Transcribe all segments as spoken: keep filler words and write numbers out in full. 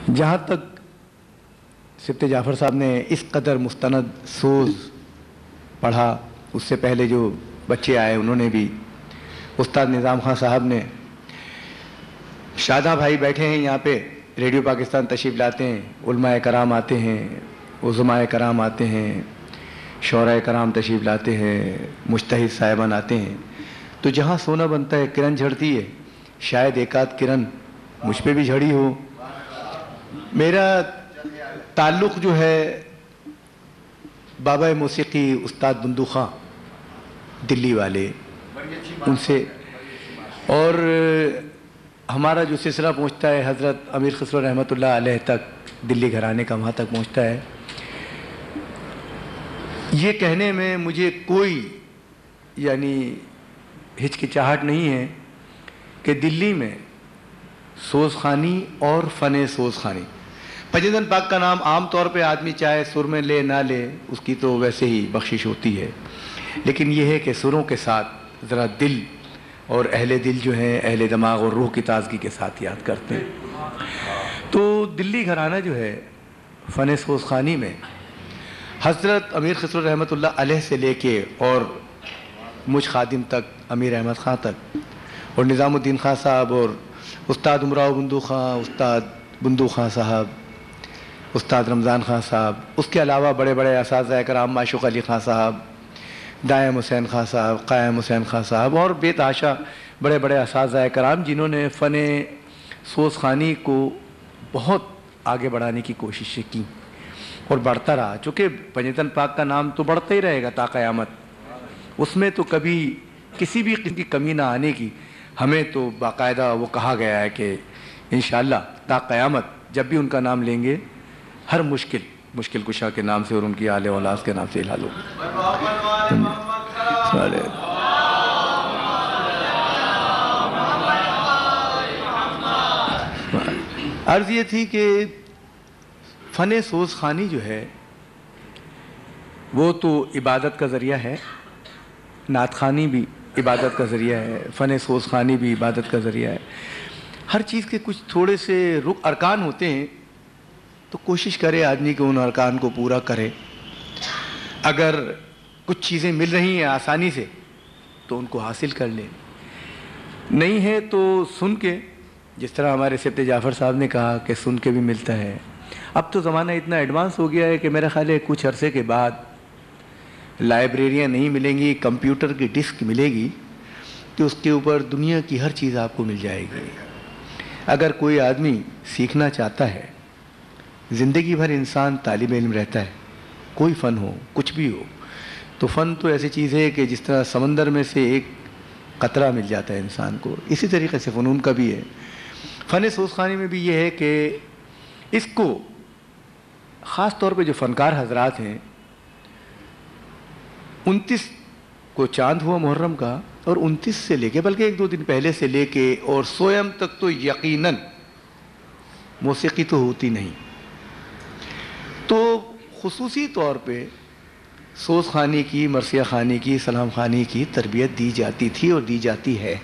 جہاں تک سبت جعفر صاحب نے اس قدر مستند سوز پڑھا، اس سے پہلے جو بچے آئے انہوں نے بھی، استاد نظام خان صاحب نے، شادہ بھائی بیٹھے ہیں یہاں پہ، ریڈیو پاکستان تشریف لاتے ہیں، علماء کرام آتے ہیں، عظماء کرام آتے ہیں، شعراء کرام تشریف لاتے ہیں، مجتہد صاحبان آتے ہیں، تو جہاں سونا بنتا ہے کرن جھڑتی ہے، شاید ایک آدھ کرن مجھ پہ بھی جھڑی ہو۔ میرا تعلق جو ہے بابا موسیقی استاد بندو خان دلی والے ان سے، اور ہمارا جو سلسلہ پہنچتا ہے حضرت امیر خسرو رحمۃ اللہ علیہ تک، دلی گھرانے کا وہاں تک پہنچتا ہے۔ یہ کہنے میں مجھے کوئی یعنی ہچکچاہٹ نہیں ہے کہ دلی میں سوز خوانی اور فن سوز خوانی، پنجتن پاک کا نام عام طور پہ آدمی چاہے سر میں لے نہ لے اس کی تو ویسے ہی بخشش ہوتی ہے، لیکن یہ ہے کہ سروں کے ساتھ ذرا دل اور اہل دل جو ہیں، اہل دماغ اور روح کی تازگی کے ساتھ یاد کرتے ہیں۔ تو دلی گھرانہ جو ہے فن سوز خوانی میں حضرت امیر خسرو رحمۃ اللہ علیہ سے لے کے اور مجھ خادم تک، امیر احمد خان تک، اور نظام الدین خان صاحب اور استاد امراؤ بندو خان، استاد بندو خان صاحب، استاد رمضان خان صاحب، اس کے علاوہ بڑے بڑے اساتذہ کرام، معشوق علی خان صاحب، دائم حسین خان صاحب، قائم حسین خان صاحب، اور بے تحاشا بڑے بڑے اساتذہ کرام جنہوں نے فن سوز خوانی کو بہت آگے بڑھانے کی کوششیں کی اور بڑھتا رہا، چونکہ پنجتن پاک کا نام تو بڑھتا ہی رہے گا تا قیامت، اس میں تو کبھی کسی بھی قسم کی کمی نہ آنے کی، ہمیں تو باقاعدہ وہ کہا گیا ہے کہ انشاءاللہ تا قیامت جب بھی ان کا نام لیں gے ہر مشکل مشکل کشا کے نام سے اور ان کی آل اولاد کے نام سے حل ہوگی۔ عرض یہ تھی کہ فن سوز خوانی جو ہے وہ تو عبادت کا ذریعہ ہے، نعت خوانی بھی عبادت کا ذریعہ ہے، فن سوز خوانی بھی عبادت کا ذریعہ ہے۔ ہر چیز کے کچھ تھوڑے سے رک ارکان ہوتے ہیں، تو کوشش کرے آدمی کہ ان ارکان کو پورا کرے۔ اگر کچھ چیزیں مل رہی ہیں آسانی سے تو ان کو حاصل کر لے، نہیں ہے تو سن کے، جس طرح ہمارے سبت جعفر صاحب نے کہا کہ سن کے بھی ملتا ہے۔ اب تو زمانہ اتنا ایڈوانس ہو گیا ہے کہ میرا خیال ہے کچھ عرصے کے بعد لائبریریاں نہیں ملیں گی، کمپیوٹر کی ڈسک ملے گی کہ اس کے اوپر دنیا کی ہر چیز آپ کو مل جائے گی۔ اگر کوئی آدمی سیکھنا چاہتا ہے، زندگی بھر انسان طالب علم رہتا ہے، کوئی فن ہو کچھ بھی ہو، تو فن تو ایسی چیز ہے کہ جس طرح سمندر میں سے ایک قطرہ مل جاتا ہے انسان کو، اسی طریقے سے فنون کا بھی ہے۔ فن سوز خوانی میں بھی یہ ہے کہ اس کو خاص طور پہ جو فنکار حضرات ہیں، انتیس کو چاند ہوا محرم کا، اور انتیس سے لے کے بلکہ ایک دو دن پہلے سے لے کے اور سویم تک تو یقیناً موسیقی تو ہوتی نہیں، تو خصوصی طور پہ سوز خوانی کی، مرثیہ خوانی کی، سلام خوانی کی تربیت دی جاتی تھی اور دی جاتی ہے۔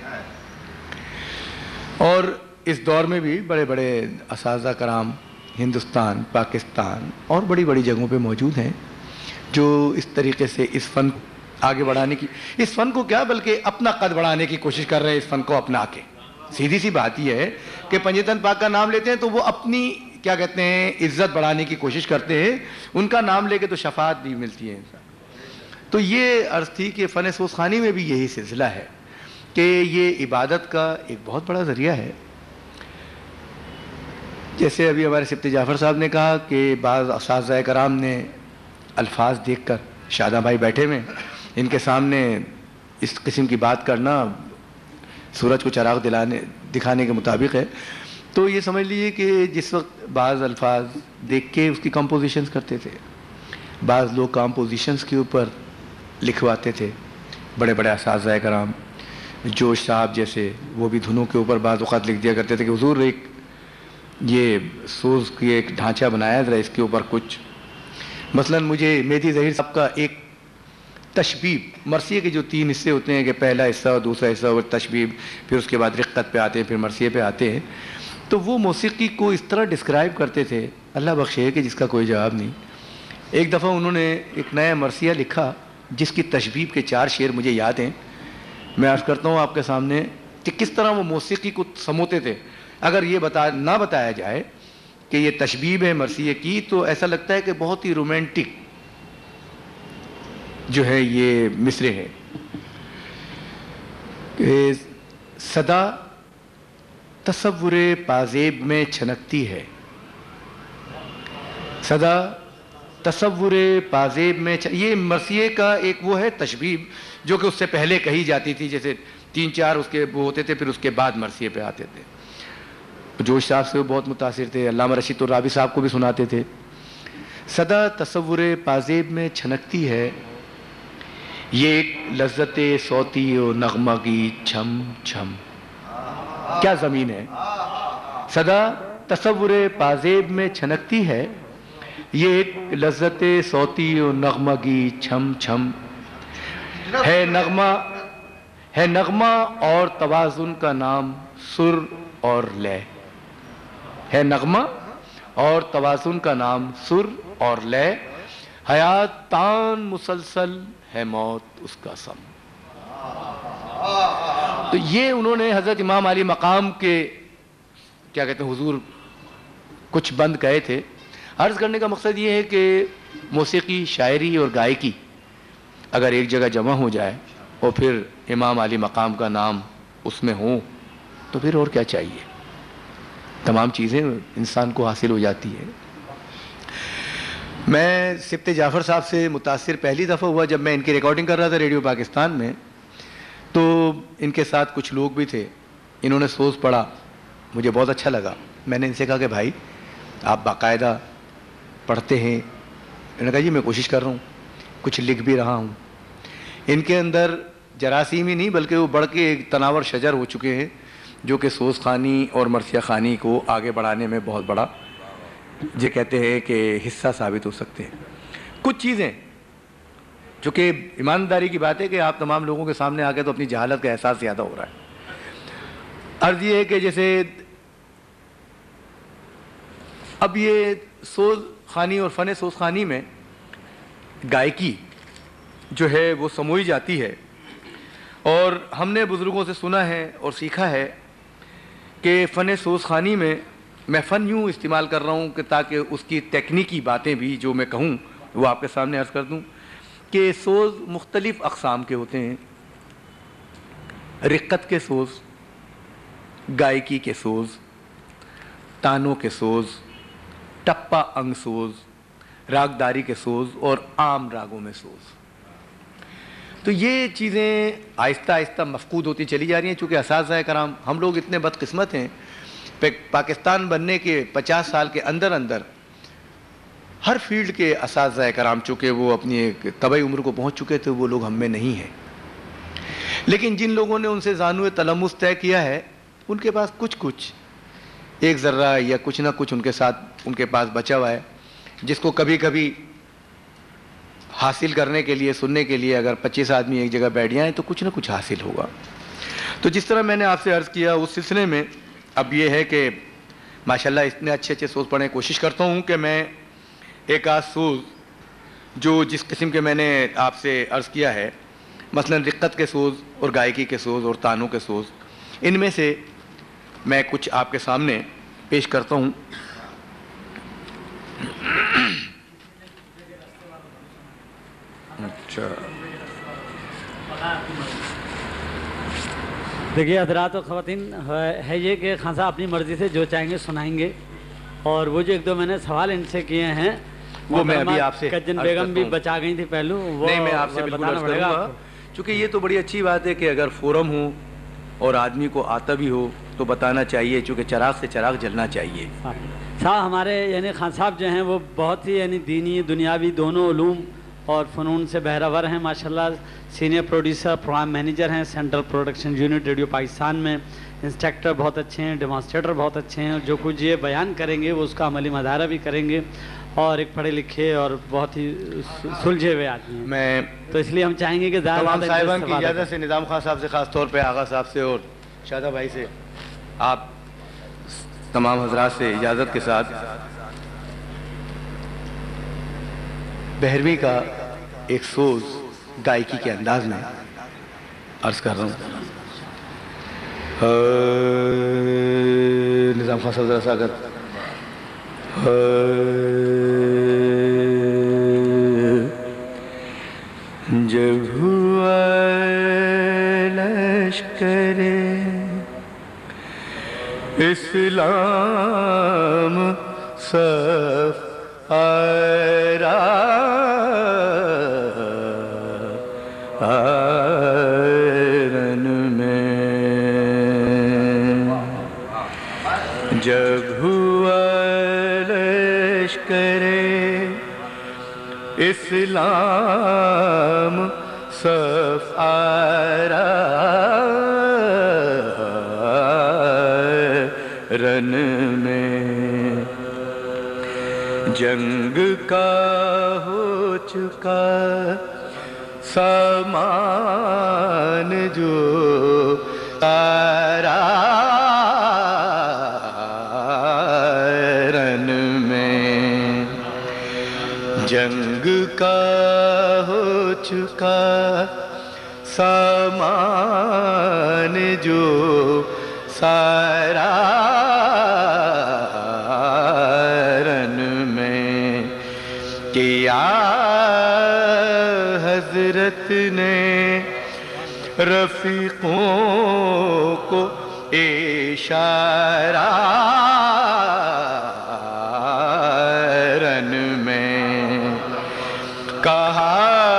اور اس دور میں بھی بڑے بڑے اساتذہ کرام ہندوستان، پاکستان اور بڑی بڑی جگہوں پہ موجود ہیں جو اس طریقے سے اس فن آگے بڑھانے کی، اس فن کو کیا بلکہ اپنا قد بڑھانے کی کوشش کر رہے ہیں، اس فن کو اپنا کے۔ سیدھی سی بات یہ ہے کہ پنجتن پاک کا نام لیتے ہیں تو وہ اپنی کیا کہتے ہیں عزت بڑھانے کی کوشش کرتے ہیں، ان کا نام لے کے تو شفاعت بھی ملتی ہے انسان۔ تو یہ عرض تھی کہ فن سوز خوانی میں بھی یہی سلسلہ ہے کہ یہ عبادت کا ایک بہت بڑا ذریعہ ہے۔ جیسے ابھی ہمارے سبت جعفر صاحب نے کہا کہ بعض اساتذہ کرام نے الفاظ دیکھ کر، شادہ بھائی بیٹھے میں ان کے سامنے اس قسم کی بات کرنا سورج کو چراغ دلانے دکھانے کے مطابق ہے، تو یہ سمجھ لیجیے کہ جس وقت بعض الفاظ دیکھ کے اس کی کمپوزیشنز کرتے تھے، بعض لوگ کمپوزیشنز کے اوپر لکھواتے تھے، بڑے بڑے اساتذہ کرام جوش صاحب جیسے، وہ بھی دھنوں کے اوپر بعض اوقات لکھ دیا کرتے تھے کہ حضور ایک یہ سوز کی ایک ڈھانچہ بنایا ذرا اس کے اوپر کچھ، مثلا مجھے مہدی ظہیر صاحب کا ایک تشبیب، مرثیے کے جو تین حصے ہوتے ہیں کہ پہلا حصہ اور دوسرا حصہ اور تشبیب، پھر اس کے بعد رقت پہ آتے ہیں، پھر مرثیے پہ آتے ہیں، تو وہ موسیقی کو اس طرح ڈسکرائب کرتے تھے، اللہ بخشے کہ جس کا کوئی جواب نہیں۔ ایک دفعہ انہوں نے ایک نیا مرثیہ لکھا جس کی تشبیب کے چار شعر مجھے یاد ہیں، میں عرض کرتا ہوں آپ کے سامنے کہ کس طرح وہ موسیقی کو سموتے تھے۔ اگر یہ بتا نہ بتایا جائے کہ یہ تشبیب ہے مرثیے کی تو ایسا لگتا ہے کہ بہت ہی رومانٹک جو ہے یہ مصرے ہیں کہ صدا تصور پازیب میں چھنکتی ہے، صدا تصور پازیب میں چھ... یہ مرثیے کا ایک وہ ہے تشبیب جو کہ اس سے پہلے کہی جاتی تھی، جیسے تین چار اس کے وہ ہوتے تھے، پھر اس کے بعد مرثیے پہ آتے تھے۔ جوش صاحب سے وہ بہت متاثر تھے، علامہ رشید الرابی صاحب کو بھی سناتے تھے۔ صدا تصور پازیب میں چھنکتی ہے، یہ ایک لذت صوتی و نغمہ کی چھم چھم، کیا زمین ہے۔ صدا تصور پازیب میں چھنکتی ہے، یہ ایک لذت صوتی و نغمہ کی چھم چھم، ہے نغمہ ہے نغمہ اور توازن کا نام سر اور لے، ہے نغمہ اور توازن کا نام سر اور لے، حیات تان مسلسل ہے موت اس کا سم۔ تو یہ انہوں نے حضرت امام علی مقام کے کیا کہتے ہیں حضور کچھ بند کہے تھے۔ عرض کرنے کا مقصد یہ ہے کہ موسیقی، شاعری اور گائکی اگر ایک جگہ جمع ہو جائے اور پھر امام علی مقام کا نام اس میں ہو تو پھر اور کیا چاہیے، تمام چیزیں انسان کو حاصل ہو جاتی ہے۔ میں سبت جعفر صاحب سے متاثر پہلی دفعہ ہوا جب میں ان کی ریکارڈنگ کر رہا تھا ریڈیو پاکستان میں، تو ان کے ساتھ کچھ لوگ بھی تھے، انہوں نے سوز پڑھا، مجھے بہت اچھا لگا۔ میں نے ان سے کہا کہ بھائی آپ باقاعدہ پڑھتے ہیں؟ انہوں نے کہا جی میں کوشش کر رہا ہوں، کچھ لکھ بھی رہا ہوں۔ ان کے اندر جراثیم ہی نہیں بلکہ وہ بڑھ کے ایک تناور شجر ہو چکے ہیں جو کہ سوز خوانی اور مرثیہ خوانی کو آگے بڑھانے میں بہت بڑا یہ کہتے ہیں کہ حصہ ثابت ہو سکتے ہیں۔ کچھ چیزیں جو کہ ایمانداری کی بات ہے کہ آپ تمام لوگوں کے سامنے آ کے تو اپنی جہالت کا احساس زیادہ ہو رہا ہے۔ عرض یہ ہے کہ جیسے اب یہ سوز خوانی اور فن سوز خوانی میں گائکی جو ہے وہ سموئی جاتی ہے، اور ہم نے بزرگوں سے سنا ہے اور سیکھا ہے کہ فن سوز خوانی میں میں فن یوں استعمال کر رہا ہوں کہ تاکہ اس کی تکنیکی باتیں بھی جو میں کہوں وہ آپ کے سامنے عرض کر دوں کہ سوز مختلف اقسام کے ہوتے ہیں، رقت کے سوز، گائکی کے سوز، تانوں کے سوز، ٹپا انگ سوز، راگداری کے سوز اور عام راگوں میں سوز۔ تو یہ چیزیں آہستہ آہستہ مفقود ہوتی چلی جا رہی ہیں، چونکہ اساتذہ کرام ہم لوگ اتنے بدقسمت ہیں، پاکستان بننے کے پچاس سال کے اندر اندر ہر فیلڈ کے اساتذہ کرام چونکہ وہ اپنی ایک طبعی عمر کو پہنچ چکے تھے، وہ لوگ ہم میں نہیں ہیں، لیکن جن لوگوں نے ان سے زانو تلمس طے کیا ہے ان کے پاس کچھ کچھ ایک ذرہ یا کچھ نہ کچھ ان کے ساتھ ان کے پاس بچا ہوا ہے، جس کو کبھی کبھی حاصل کرنے کے لیے سننے کے لیے اگر پچیس آدمی ایک جگہ بیٹھ جائیں تو کچھ نہ کچھ حاصل ہوگا۔ تو جس طرح میں نے آپ سے عرض کیا اس سلسلے میں اب یہ ہے کہ ماشاءاللہ اتنے اچھے اچھے سوز پڑھنے کی کوشش کرتا ہوں کہ میں ایک آدھ سوز جو جس قسم کے میں نے آپ سے عرض کیا ہے، مثلا رقت کے سوز اور گائکی کے سوز اور تانوں کے سوز، ان میں سے میں کچھ آپ کے سامنے پیش کرتا ہوں۔ اچھا دیکھیے حضرات و خواتین، ہے یہ کہ خان صاحب اپنی مرضی سے جو چاہیں گے سنائیں گے، اور وہ جو ایک دو میں نے سوال ان سے کیے ہیں وہ میں ابھی آپ سے کجن بیگم بھی بچا گئی تھی پہلو، وہ نہیں میں آپ سے بالکل عرض کروں گا، چونکہ یہ تو بڑی اچھی بات ہے کہ اگر فورم ہو اور آدمی کو آتا بھی ہو تو بتانا چاہیے، چونکہ چراغ سے چراغ جلنا چاہیے۔ صاحب ہمارے یعنی خان صاحب جو ہیں وہ بہت ہی یعنی دینی دنیاوی دونوں علوم اور فنون سے بہرور ہیں ماشاءاللہ، سینئر پروڈیوسر پروگرام مینیجر ہیں central production unit radio Pakistan میں، انسٹرکٹر بہت اچھے ہیں، ڈیمانسٹریٹر بہت اچھے ہیں، اور جو کچھ یہ بیان کریں گے وہ اس کا عملی مظاہرہ بھی کریں گے، اور ایک پڑھے لکھے اور بہت ہی سلجھے ہوئے آدمی ہیں۔ میں تو اس لیے ہم چاہیں گے کہ تمام صاحبان کی اجازت سے نظام خان صاحب سے خاص طور پہ آغا صاحب سے اور شادہ بھائی سے آپ تمام حضرات سے اجازت کے ساتھ بہرویں کا ایک سوز گائکی کے انداز میں عرض کر رہا ہوں. نظام خان صاحب ذرا سا اگر جب ہوا لشکر اسلام صف آرا آرن میں جب ہوا لشکر اسلام صف آرا رن میں جنگ کا ہو چکا سامان جو سارا رن میں جنگ کا ہو چکا سامان جو سارا رن میں کیا حضرت نے رفیقوں کو اشارہ رن میں کہا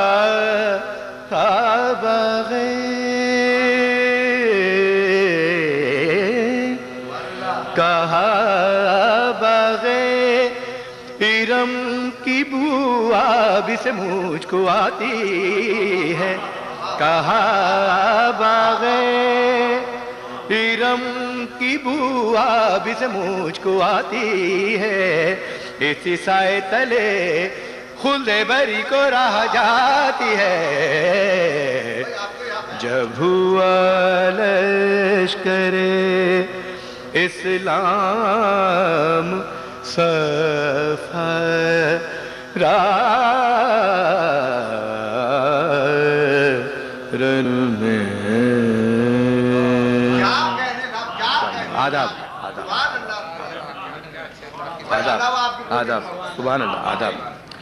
کہا باغے ارم کی بو اب سے مجھ کو آتی ہے کہا باغے ارم کی بو اب سے مجھ کو آتی ہے اسی سائے تلے خلد بری کو راہ جاتی ہے جب ہوا لشکر اسلام صف رن میں آداب آداب آداب سبحان اللہ آداب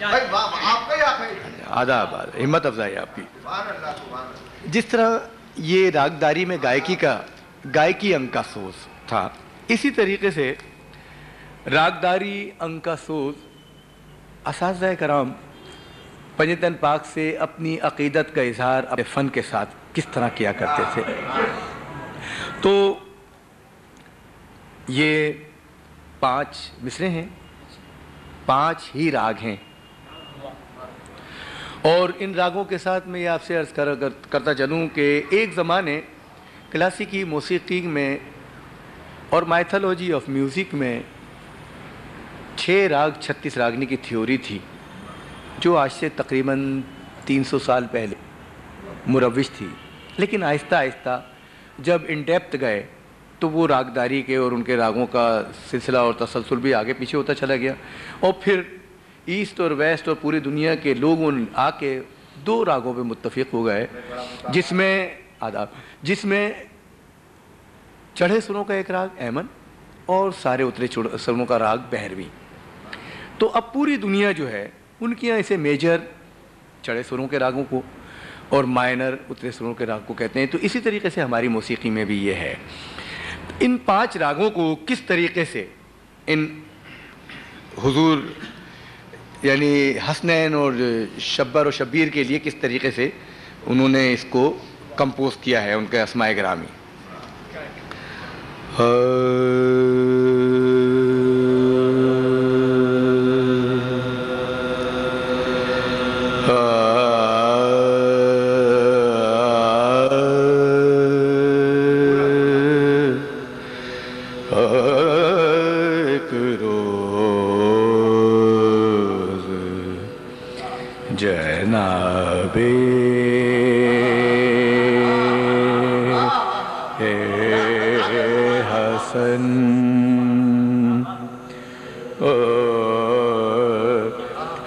آداب ہمت افزائی آپ کی. جس طرح یہ راگداری میں گائکی کا گائکی انگ کا سوز تھا اسی طریقے سے راگداری انگ کا سوز اساتذہ کرام پنجتن پاک سے اپنی عقیدت کا اظہار اپنے فن کے ساتھ کس طرح کیا کرتے تھے. تو یہ پانچ مصرے ہیں پانچ ہی راگ ہیں اور ان راگوں کے ساتھ میں یہ آپ سے عرض کرتا چلوں کہ ایک زمانے کلاسیکی موسیقی میں اور مائتھولوجی آف میوزک میں چھ راگ چھتیس راگنی کی تھیوری تھی جو آج سے تقریباً تین سو سال پہلے مروج تھی. لیکن آہستہ آہستہ جب ان ڈیپتھ گئے تو وہ راگداری کے اور ان کے راگوں کا سلسلہ اور تسلسل بھی آگے پیچھے ہوتا چلا گیا اور پھر ایسٹ اور ویسٹ اور پوری دنیا کے لوگوں آ کے دو راگوں پہ متفق ہو گئے جس میں آداب جس میں چڑھے سروں کا ایک راگ ایمن اور سارے اترے سروں کا راگ بہروی. تو اب پوری دنیا جو ہے ان کے یہاں اسے میجر چڑھے سروں کے راگوں کو اور مائنر اترے سروں کے راگ کو کہتے ہیں. تو اسی طریقے سے ہماری موسیقی میں بھی یہ ہے. ان پانچ راگوں کو کس طریقے سے ان حضور یعنی حسنین اور شبر و شبیر کے لیے کس طریقے سے انہوں نے اس کو کمپوز کیا ہے ان کے اسماء گرامی. جناب حسن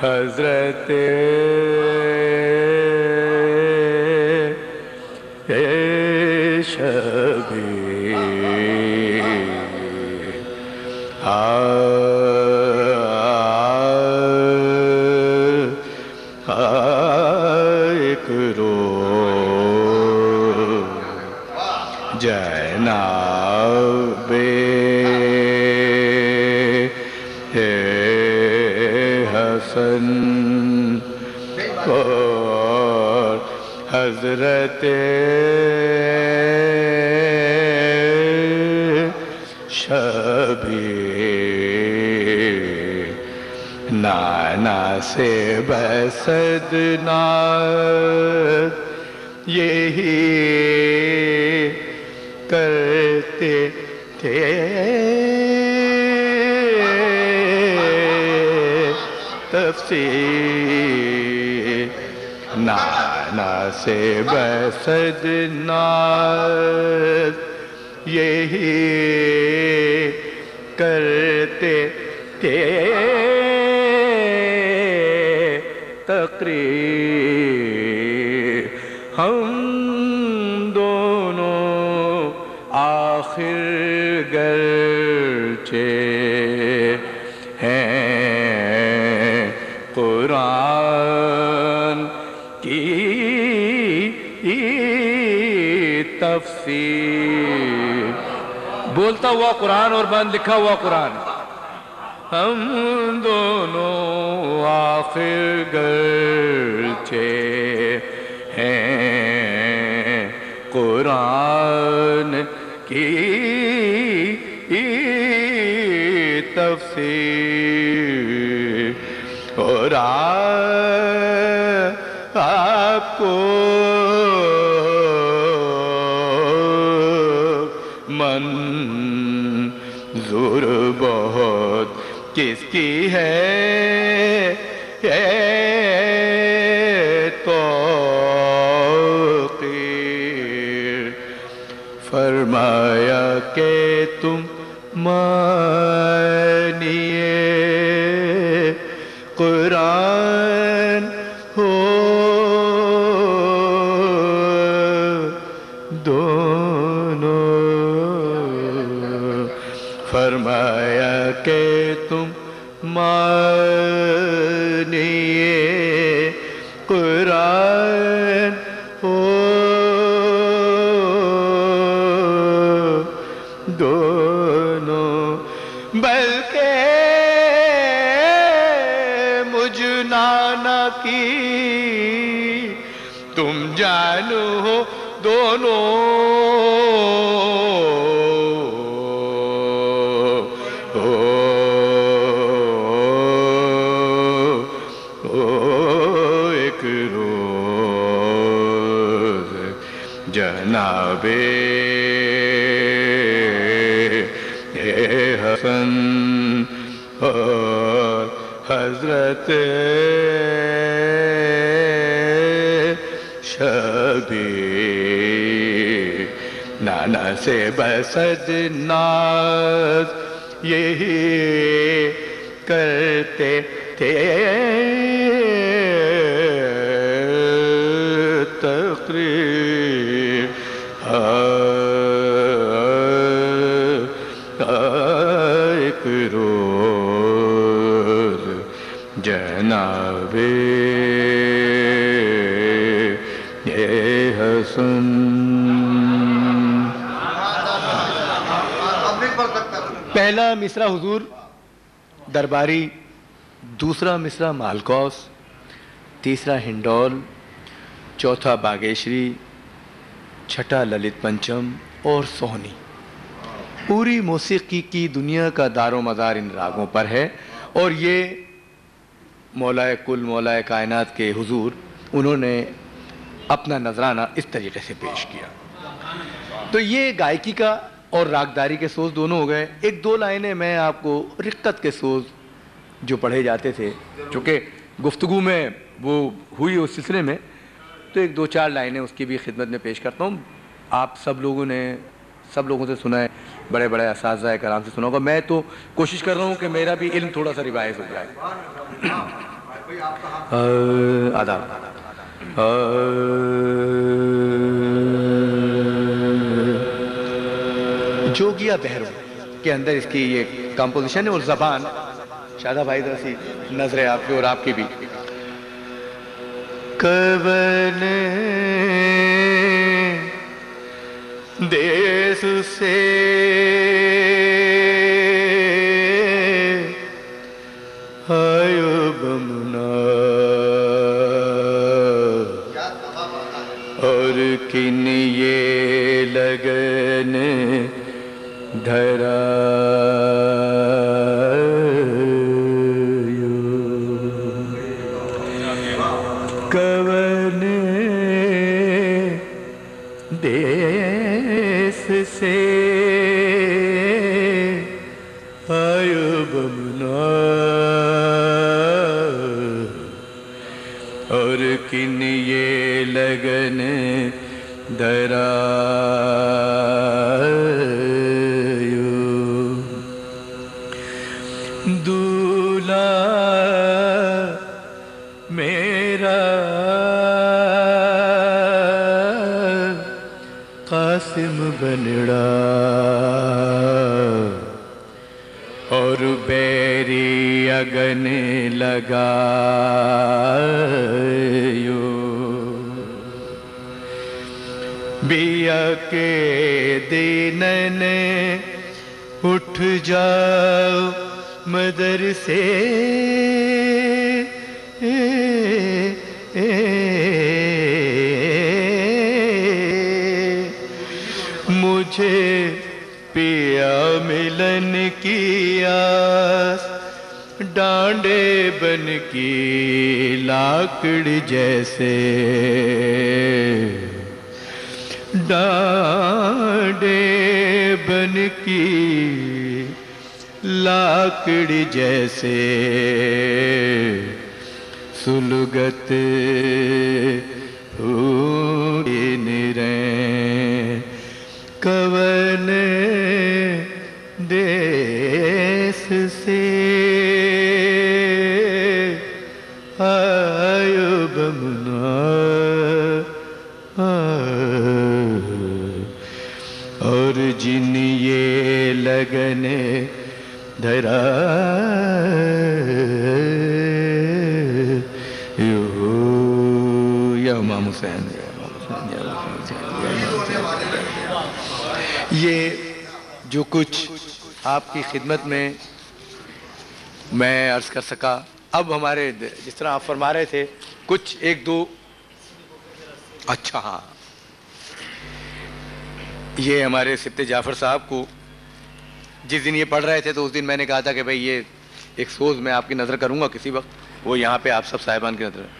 حضرت شبیر ایک روز جناب حسن اور حضرت شبیر نانا سے بسد ناز یہی کرتے تھے تفسیر نانا سے بسد ناز یہی کرتے تھے تقریر ہم دونوں آخر گرچہ ہیں قرآن کی تفسیر بولتا ہوا قرآن اور بند لکھا ہوا قرآن ہم دونوں آخر گرچہ ہیں قرآن کی تفسیر اور آپ کو منظور بہت کس کی ہے توقیر فرمایا کہ تم مانیے قرآن ہو دونوں فرمایا کہ تم مانیے قرآن ہو دونوں بلکہ مجھ نانا کی تم جانو ہو دونوں جناب حسن اور حضرت شبیر نانا سے بسد ناز یہی کرتے تھے تقریر ایک روز جناب حسن پہلا مصرع حضور درباری، دوسرا مصرع مالکوس، تیسرا ہنڈول، چوتھا باگیشری، چھٹا للت پنچم اور سوہنی۔ پوری موسیقی کی دنیا کا دار و مدار ان راگوں پر ہے، اور یہ مولائے کل مولائے کائنات کے حضور انہوں نے اپنا نذرانہ اس طریقے سے پیش کیا۔ تو یہ گائکی کا اور راگداری کے سوز دونوں ہو گئے۔ ایک دو لائنیں میں آپ کو رقت کے سوز جو پڑھے جاتے تھے، چونکہ گفتگو میں وہ ہوئی اس سلسلے میں، تو ایک دو چار لائنیں اس کی بھی خدمت میں پیش کرتا ہوں۔ آپ سب لوگوں نے سب لوگوں سے سنا ہے، بڑے بڑے اساتذہ کرام سے سنا ہوگا، میں تو کوشش کر رہا ہوں کہ میرا بھی علم تھوڑا سا ریوائز ہو جائے۔ آداب. جوگیا بہرو کے اندر اس کی یہ کمپوزیشن ہے اور زبان شادہ بھائی ذرا سی نظر ہے آپ کی اور آپ کی بھی. کون دیس سے آیو بمنا اور کن یہ لگن دھرا کون دیس سے آیو بمنا اور کن یہ لگن درایو. دولہا میرا قاسم بنڑا اور بیری اگن لگایو. بیا کے دینن اٹھ جاؤ مدرسے مجھے پیا ملن کی آس ڈانڈے بن کی لاکڑ جیسے ڈانڈے بن کی لاکڑ جیسے سلگت ہوئی نرین. کون دیس سے آیو بمنا اور جن یہ لگن دھرایو. یا امام حسین. یہ جو کچھ آپ کی خدمت میں میں عرض کر سکا. اب ہمارے جس طرح آپ فرما رہے تھے کچھ ایک دو اچھا ہاں یہ ہمارے سبت جعفر صاحب کو جس دن یہ پڑھ رہے تھے تو اس دن میں نے کہا تھا کہ بھئی یہ ایک سوز میں آپ کی نظر کروں گا کسی وقت. وہ یہاں پہ آپ سب صاحبان کی نظر ہے.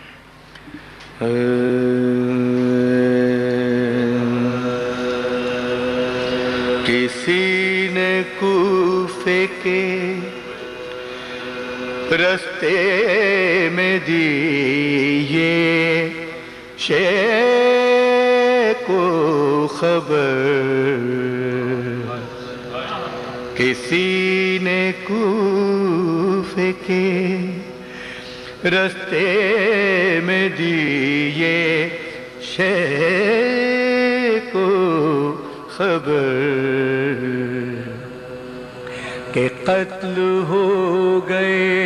کسی نے کوفے کے رستے میں دی یہ شیخ کو خبر. کسی نے کوفے کے رستے میں دی یہ شیخ کو خبر کہ قتل ہو گئے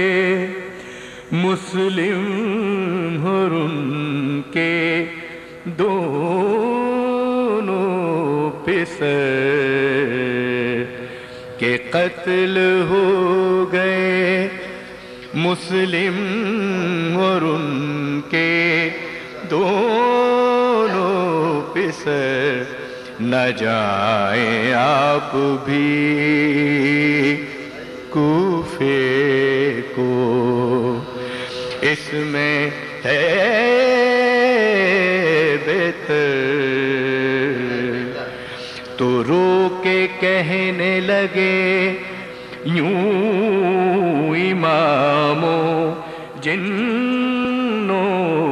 مسلم اور ان کے دونوں پسر کہ قتل ہو گئے مسلم اور ان کے دونوں پسر. نہ جائیں آپ بھی کوفے کو اس میں ہے بہتر. تو رو کے کہنے لگے یوں اماموں جنوں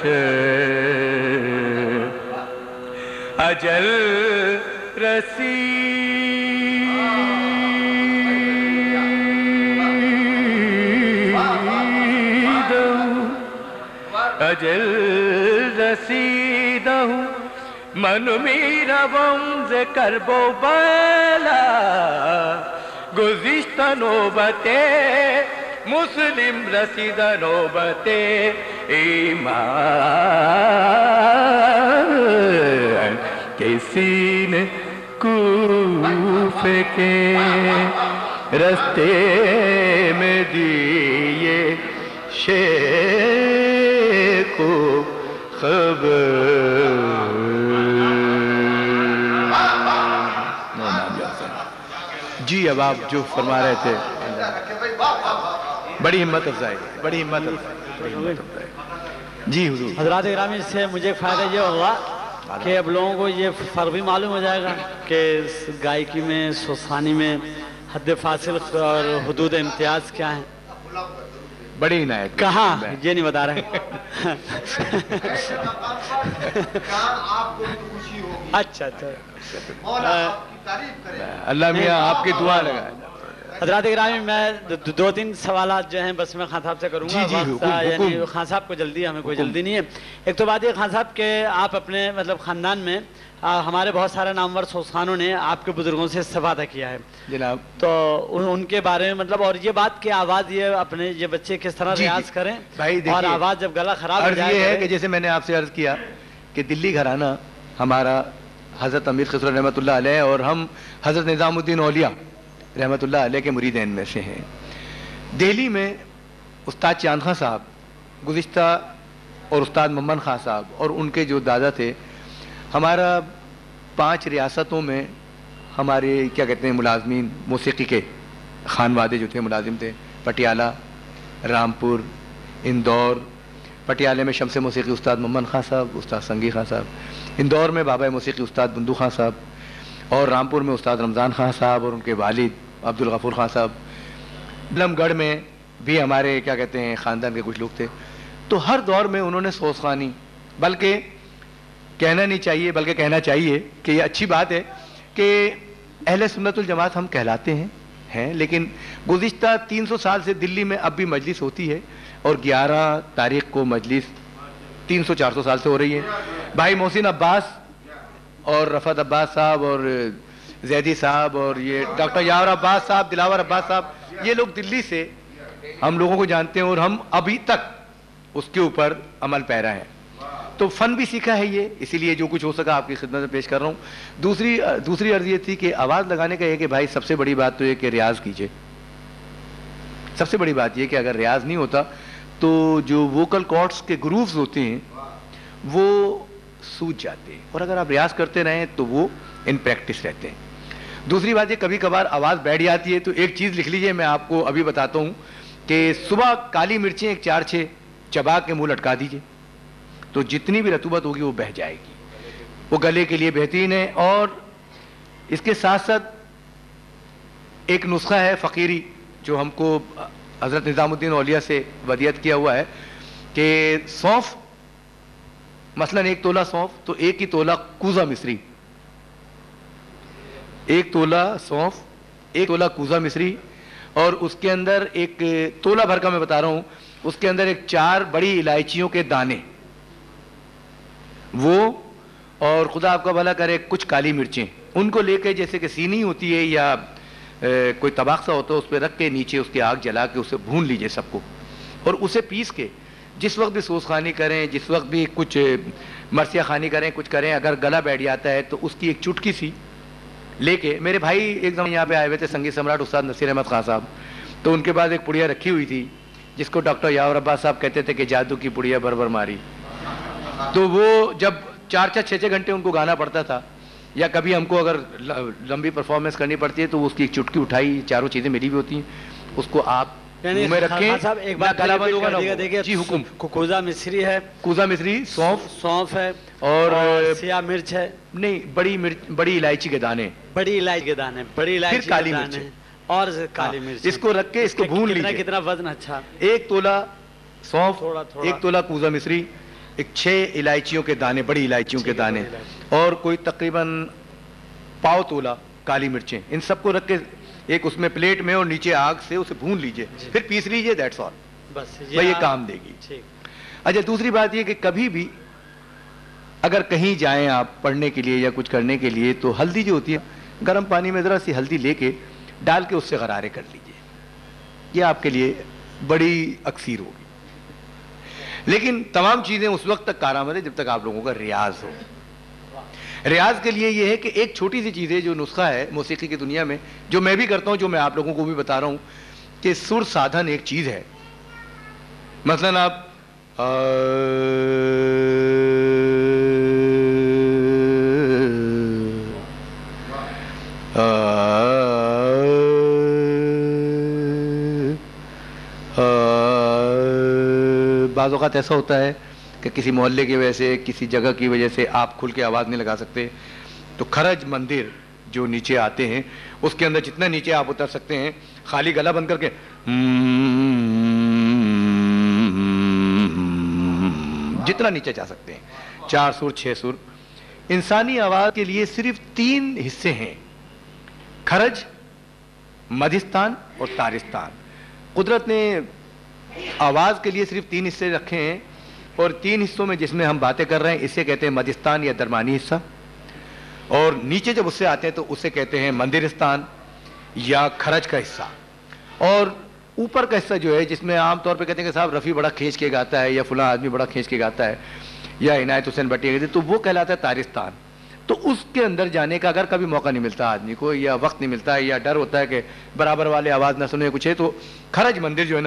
بشر اجل رسید اجل رسیدہ ہوں من میرا بمز کرب و بلا گزشتہ نوبت مسلم رسیدہ نوبت ایمان کسی نے کوفے کے رستے میں دیے شیخ کو خبر. جی اب آپ جو فرما رہے تھے بڑی ہمت افزائی بڑی ہمت افزائی. جی حضور. حضرات گرامی سے مجھے فائدہ یہ ہوگا کہ اب لوگوں کو یہ فرق بھی معلوم ہو جائے گا کہ گائیکی میں سوسخانی میں حد فاصل اور حدود امتیاز کیا ہیں. بڑی عنایت. کہاں یہ نہیں بتا رہے. اچھا اچھا اللہ میاں آپ کی دعا لگائے. حضرات گرامی میں دو تین سوالات جو ہیں بس میں خان صاحب سے کروں گا. جی جی یعنی خان صاحب کو جلدی ہمیں کوئی جلدی نہیں ہے. ایک تو بات یہ خان صاحب کہ آپ اپنے مطلب خاندان میں ہمارے بہت سارے نامور سوسخانوں نے آپ کے بزرگوں سے استفادہ کیا ہے جناب. تو ان کے بارے میں مطلب اور یہ بات کہ آواز یہ اپنے یہ بچے کس طرح ریاض کریں اور آواز جب گلا خراب ہو جائے. یہ ہے کہ جیسے میں نے آپ سے عرض کیا کہ دلی گھرانہ ہمارا حضرت امیر خسرو رحمۃ اللہ علیہ اور ہم حضرت نظام الدین اولیاء رحمۃ اللہ علیہ کے مریدین میں سے ہیں. دہلی میں استاد چاند خان صاحب گزشتہ اور استاد ممن خان صاحب اور ان کے جو دادا تھے ہمارا پانچ ریاستوں میں ہمارے کیا کہتے ہیں ملازمین موسیقی کے خانوادے جو تھے ملازم تھے. پٹیالہ، رامپور، اندور. پٹیالے میں شمس موسیقی استاد ممن خان صاحب، استاد سنگی خان صاحب. اندور میں بابا موسیقی استاد بندو خان صاحب اور رامپور میں استاد رمضان خان صاحب اور ان کے والد عبد الغفور خان صاحب. علم گڑھ میں بھی ہمارے کیا کہتے ہیں خاندان کے کچھ لوگ تھے. تو ہر دور میں انہوں نے سوسخانی، بلکہ کہنا نہیں چاہیے بلکہ کہنا چاہیے کہ یہ اچھی بات ہے کہ اہل سنت الجماعت ہم کہلاتے ہیں ہیں لیکن گزشتہ تین سو سال سے دلی میں اب بھی مجلس ہوتی ہے اور گیارہ تاریخ کو مجلس تین سو چار سو سال سے ہو رہی ہے. بھائی محسن عباس اور رفعت عباس صاحب اور زیدی صاحب اور یہ ڈاکٹر یاور عباس صاحب، دلاور عباس صاحب، یہ لوگ دلی سے ہم لوگوں کو جانتے ہیں اور ہم ابھی تک اس کے اوپر عمل پیرا ہیں. تو فن بھی سیکھا ہے یہ، اسی لیے جو کچھ ہو سکا آپ کی خدمت میں پیش کر رہا ہوں. دوسری دوسری عرض یہ تھی کہ آواز لگانے کا یہ کہ بھائی سب سے بڑی بات تو یہ کہ ریاض کیجئے. سب سے بڑی بات یہ کہ اگر ریاض نہیں ہوتا تو جو ووکل کارڈز کے گرووز ہوتے ہیں وہ سوج جاتے ہیں اور اگر آپ ریاض کرتے رہیں تو وہ ان پریکٹس رہتے ہیں. دوسری بات یہ کبھی کبھار آواز بیٹھ جاتی ہے تو ایک چیز لکھ لیجئے، میں آپ کو ابھی بتاتا ہوں کہ صبح کالی مرچیں ایک چار چھ چبا کے منہ لٹکا دیجئے تو جتنی بھی رطوبت ہوگی وہ بہہ جائے گی. وہ گلے کے لیے بہترین ہے. اور اس کے ساتھ ساتھ ایک نسخہ ہے فقیری جو ہم کو حضرت نظام الدین اولیاء سے ودیعت کیا ہوا ہے کہ سونف مثلا ایک تولہ سونف تو ایک ہی تولہ کوزہ مصری، ایک تولہ سونف ایک تولہ کوزہ مصری اور اس کے اندر ایک تولہ بھر کا میں بتا رہا ہوں، اس کے اندر ایک چار بڑی الائچیوں کے دانے وہ اور خدا آپ کا بھلا کرے کچھ کالی مرچیں، ان کو لے کے جیسے کہ سینی ہوتی ہے یا کوئی طباق سا ہوتا ہے اس پہ رکھ کے نیچے اس کی آگ جلا کے اسے بھون لیجئے سب کو اور اسے پیس کے جس وقت بھی سوز خانی کریں، جس وقت بھی کچھ مرثیہ خانی کریں، کچھ کریں، اگر گلا بیٹھ جاتا ہے تو اس کی ایک چٹکی سی لے کے، میرے بھائی ایک دم یہاں پہ آئے ہوئے تھے سنگیت سمراٹ استاد نصیر احمد خان صاحب، تو ان کے پاس ایک پڑیا رکھی ہوئی تھی جس کو ڈاکٹر یاور عباس صاحب کہتے تھے کہ جادو کی پڑیا بھر بھر ماری. تو وہ جب چار چار چھ چھ گھنٹے ان کو گانا پڑتا تھا یا کبھی ہم کو اگر لمبی پرفارمنس کرنی پڑتی ہے تو وہ اس کی ایک چٹکی اٹھائی، چاروں چیزیں ملی ہوئی ہوتی ہیں، اس کو آپ منہ میں رکھیں. ایک بات دیکھیے جی حکم. کوزہ مصری ہے، کوزہ مصری، سونف سونف ہے اور سیاہ مرچ ہے، نہیں بڑی مرچ، بڑی الائچی کے دانے، بڑی الائچی کے دانے، بڑی الائچی کالی مرچ اور کالی مرچ. اس کو رکھ کے اس کو بھون لیجیے. کتنا وزن اچھا، ایک تولہ سونف، ایک تولہ کوزہ مصری، ایک چھ الائچیوں کے دانے، بڑی الائچیوں کے دانے اور کوئی تقریباً پاؤ تولہ کالی مرچیں، ان سب کو رکھ کے ایک اس میں پلیٹ میں اور نیچے آگ سے اسے بھون لیجئے، پھر پیس لیجئے، دیٹس آل. بس یہ کام دے گی. اچھا دوسری بات یہ کہ کبھی بھی اگر کہیں جائیں آپ پڑھنے کے لیے یا کچھ کرنے کے لیے تو ہلدی جو ہوتی ہے گرم پانی میں ذرا سی ہلدی لے کے ڈال کے اس سے غرارے کر لیجئے، یہ آپ کے لیے بڑی اکثیر ہوگی. لیکن تمام چیزیں اس وقت تک کارآمد ہے جب تک آپ لوگوں کا ریاض ہو. ریاض کے لیے یہ ہے کہ ایک چھوٹی سی چیز ہے جو نسخہ ہے موسیقی کی دنیا میں، جو میں بھی کرتا ہوں، جو میں آپ لوگوں کو بھی بتا رہا ہوں، کہ سر سادھن ایک چیز ہے. مثلاً آپ بعض اوقات ایسا ہوتا ہے کہ کسی محلے کی وجہ سے، کسی جگہ کی وجہ سے آپ کھل کے آواز نہیں لگا سکتے، تو کھرج مندر جو نیچے آتے ہیں اس کے اندر جتنا نیچے آپ اتر سکتے ہیں خالی گلا بند کر کے جتنا نیچے جا سکتے ہیں، چار سر چھ سر. انسانی آواز کے لیے صرف تین حصے ہیں، کھرج، مدھستان اور تارستان. قدرت نے آواز کے لیے صرف تین حصے رکھے ہیں، اور تین حصوں میں جس میں ہم باتیں کر رہے ہیں اسے کہتے ہیں مدھستان یا درمیانی حصہ، اور نیچے جب اس سے آتے ہیں تو اسے کہتے ہیں مندرستان یا کھرج کا حصہ. اور اوپر کا حصہ جو ہے جس میں عام طور پہ کہتے ہیں کہ صاحب رفیع بڑا کھینچ کے گاتا ہے یا فلاں آدمی بڑا کھینچ کے گاتا ہے یا عنایت حسین بٹی، تو وہ کہلاتا ہے تارستان. تو اس کے اندر جانے کا اگر کبھی موقع نہیں ملتا آدمی کو، یا وقت نہیں ملتا ہے، یا ڈر ہوتا ہے کہ برابر والے آواز نہ سنے کچھ ہے، تو کھرج مندر جو ہے نا،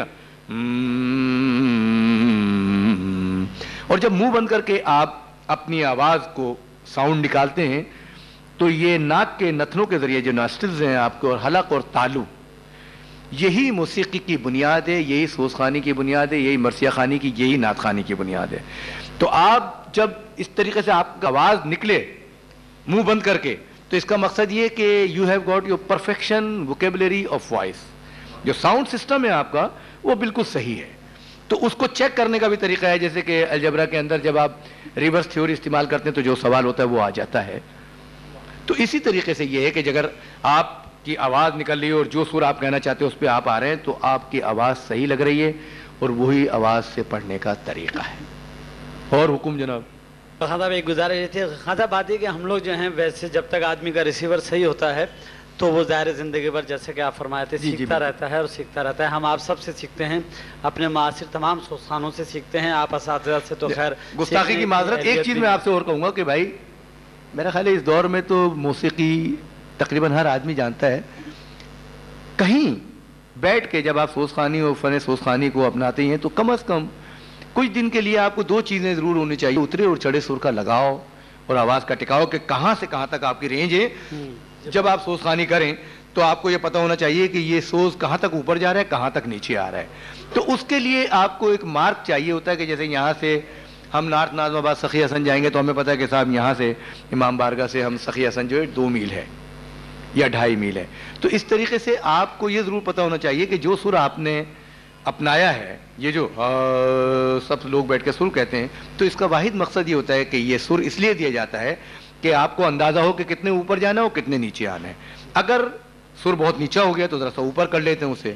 اور جب منہ بند کر کے آپ اپنی آواز کو ساؤنڈ نکالتے ہیں تو یہ ناک کے نتنوں کے ذریعے جو ناسٹلز ہیں آپ کے، اور حلق اور تالو، یہی موسیقی کی بنیاد ہے، یہی سوز خوانی کی بنیاد ہے، یہی مرثیہ خوانی کی، یہی نعت خوانی کی بنیاد ہے. تو آپ جب اس طریقے سے آپ کا آواز نکلے منہ بند کر کے، تو اس کا مقصد یہ کہ you have got your perfection vocabulary of voice. جو ساؤنڈ سسٹم ہے آپ کا وہ بالکل صحیح ہے. تو اس کو چیک کرنے کا بھی طریقہ ہے، جیسے کہ الجبرا کے اندر جب آپ ریورس تھیوری استعمال کرتے ہیں تو جو سوال ہوتا ہے وہ آ جاتا ہے. تو اسی طریقے سے یہ ہے کہ اگر آپ کی آواز نکل رہی ہے اور جو سر آپ کہنا چاہتے ہیں اس پہ آپ آ رہے ہیں تو آپ کی آواز صحیح لگ رہی ہے، اور وہی آواز سے پڑھنے کا طریقہ ہے. اور حکم جناب. خان صاحب ایک گزارش تھی خان صاحب، بات ہے کہ ہم لوگ جو ہیں ویسے جب تک آدمی کا ریسیور صحیح ہوتا ہے تو وہ ظاہر زندگی بھر جیسے کہ آپ فرمائے تھے سیکھتا رہتا ہے اور سیکھتا رہتا ہے. ہم آپ سب سے سیکھتے ہیں، اپنے معاصر تمام سوستانوں سے سیکھتے ہیں، آپ اساتذہ سے تو خیر گستاخی کی معذرت. ایک چیز میں آپ سے اور کہوں گا کہ بھائی میرا خیال ہے اس دور میں تو موسیقی تقریباً ہر آدمی جانتا ہے. کہیں بیٹھ کے جب آپ سوز خوانی اور فن سوز خوانی کو اپناتے ہیں تو کم از کم کچھ دن کے لیے آپ کو دو چیزیں ضرور ہونی چاہیے، اترے اور چڑھے سر کا لگاؤ اور آواز کا ٹکاؤ، کہ کہاں سے کہاں تک آپ کی رینج ہے. جب آپ سوز خوانی کریں تو آپ کو یہ پتہ ہونا چاہیے کہ یہ سوز کہاں تک اوپر جا رہا ہے، کہاں تک نیچے آ رہا ہے. تو اس کے لیے آپ کو ایک مارک چاہیے ہوتا ہے، کہ جیسے یہاں سے ہم نارتھ ناظم آباد سخی حسن جائیں گے تو ہمیں پتہ ہے کہ صاحب یہاں سے امام بارگاہ سے ہم سخی حسن جو ہے دو میل ہے یا ڈھائی میل ہے. تو اس طریقے سے آپ کو یہ ضرور پتہ ہونا چاہیے کہ جو سر آپ نے اپنایا ہے، یہ جو سب لوگ بیٹھ کے سر کہتے ہیں، تو اس کا واحد مقصد یہ ہوتا ہے کہ یہ سر اس لیے دیا جاتا ہے کہ آپ کو اندازہ ہو کہ کتنے اوپر جانا ہو، کتنے نیچے آنا ہے. اگر سر بہت نیچا ہو گیا تو ذرا سا اوپر کر لیتے ہیں اسے.